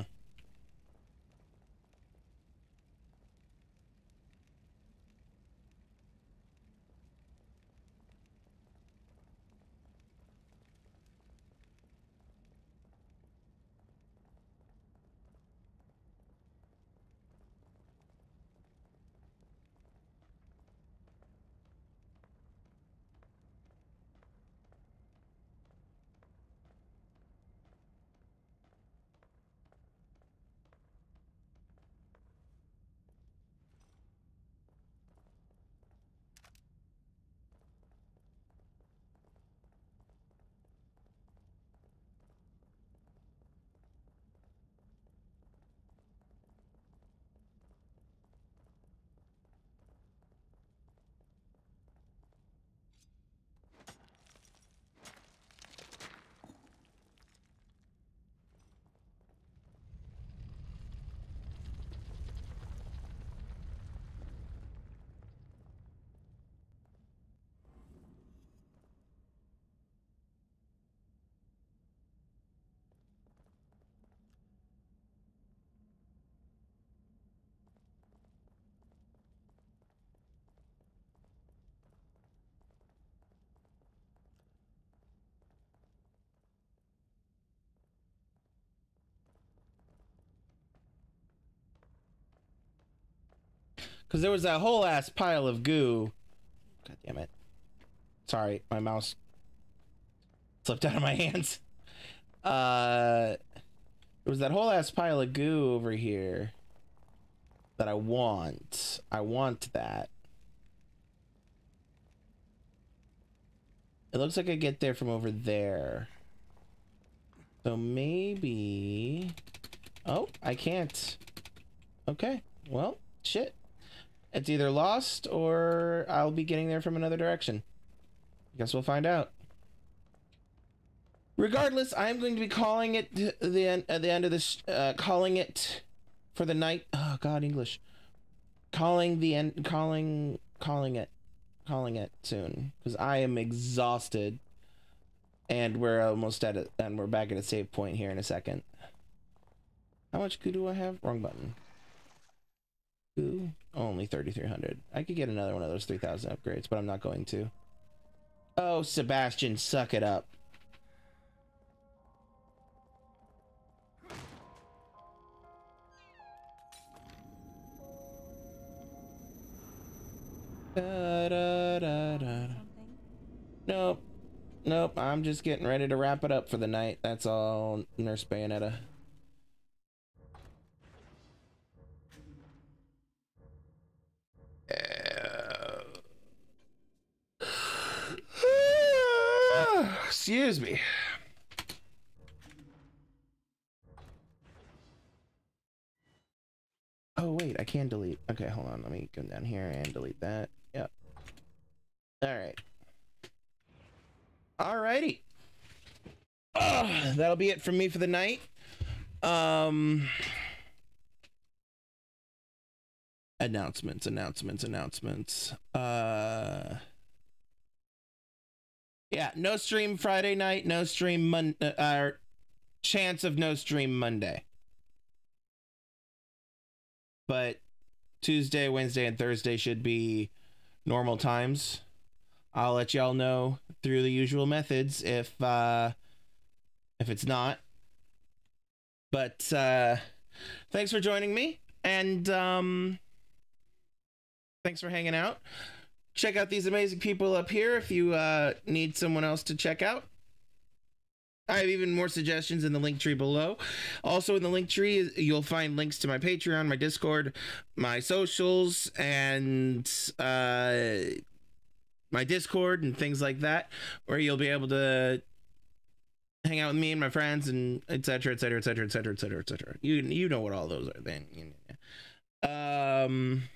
Because there was that whole ass pile of goo. God damn it. Sorry, my mouse slipped out of my hands. Uh, there was that whole ass pile of goo over here that I want. I want that. It looks like I get there from over there. So maybe... Oh, I can't. Okay, well, shit. It's either lost or I'll be getting there from another direction. Guess we'll find out. Regardless, I'm going to be calling it the end at the end of this. Uh, calling it for the night. Oh God, English. Calling the end. Calling. Calling it. Calling it soon because I am exhausted, and we're almost at it. And we're back at a save point here in a second. How much goo do I have? Wrong button. Goo. Only thirty-three hundred. I could get another one of those three thousand upgrades, but I'm not going to. Oh, Sebastian, suck it up. Da, da, da, da. Nope. Nope. I'm just getting ready to wrap it up for the night. That's all, Nurse Bayonetta. Excuse me. Oh, wait, I can delete. Okay, hold on. Let me go down here and delete that. Yep. All right. Alrighty. Oh, that'll be it from me for the night. Um... Announcements, announcements, announcements. Uh... Yeah, no stream Friday night, no stream Monday, uh, chance of no stream Monday. But Tuesday, Wednesday, and Thursday should be normal times. I'll let y'all know through the usual methods if uh, if it's not. But uh, thanks for joining me, and um, thanks for hanging out. Check out these amazing people up here if you uh, need someone else to check out. I have even more suggestions in the link tree below. Also in the link tree, you'll find links to my Patreon, my Discord, my socials, and uh, my Discord and things like that, where you'll be able to hang out with me and my friends and et cetera, et cetera, et cetera, et cetera, et cetera, et cetera. You you know what all those are then. Um,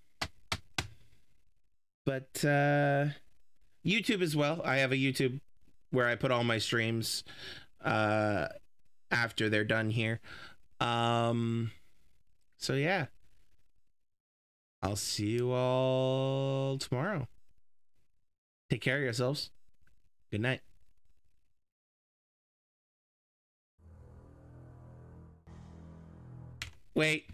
but uh, YouTube as well. I have a YouTube where I put all my streams uh, after they're done here. Um, so yeah, I'll see you all tomorrow. Take care of yourselves. Good night. Wait.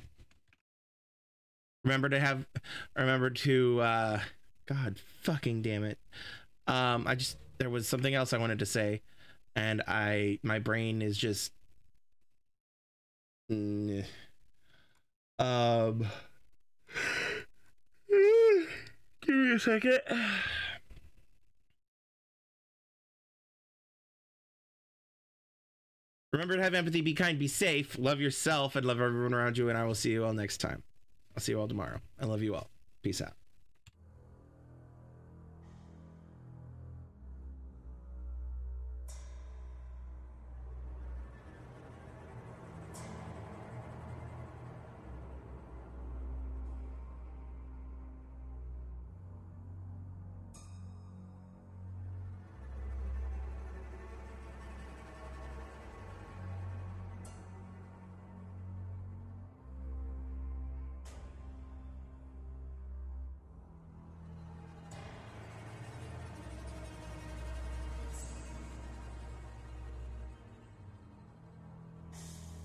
Remember to have, remember to, uh, God fucking damn it. Um, I just, there was something else I wanted to say, and I, my brain is just, mm, um, give me a second. Remember to have empathy, be kind, be safe, love yourself, and love everyone around you, and I will see you all next time. I'll see you all tomorrow. I love you all. Peace out.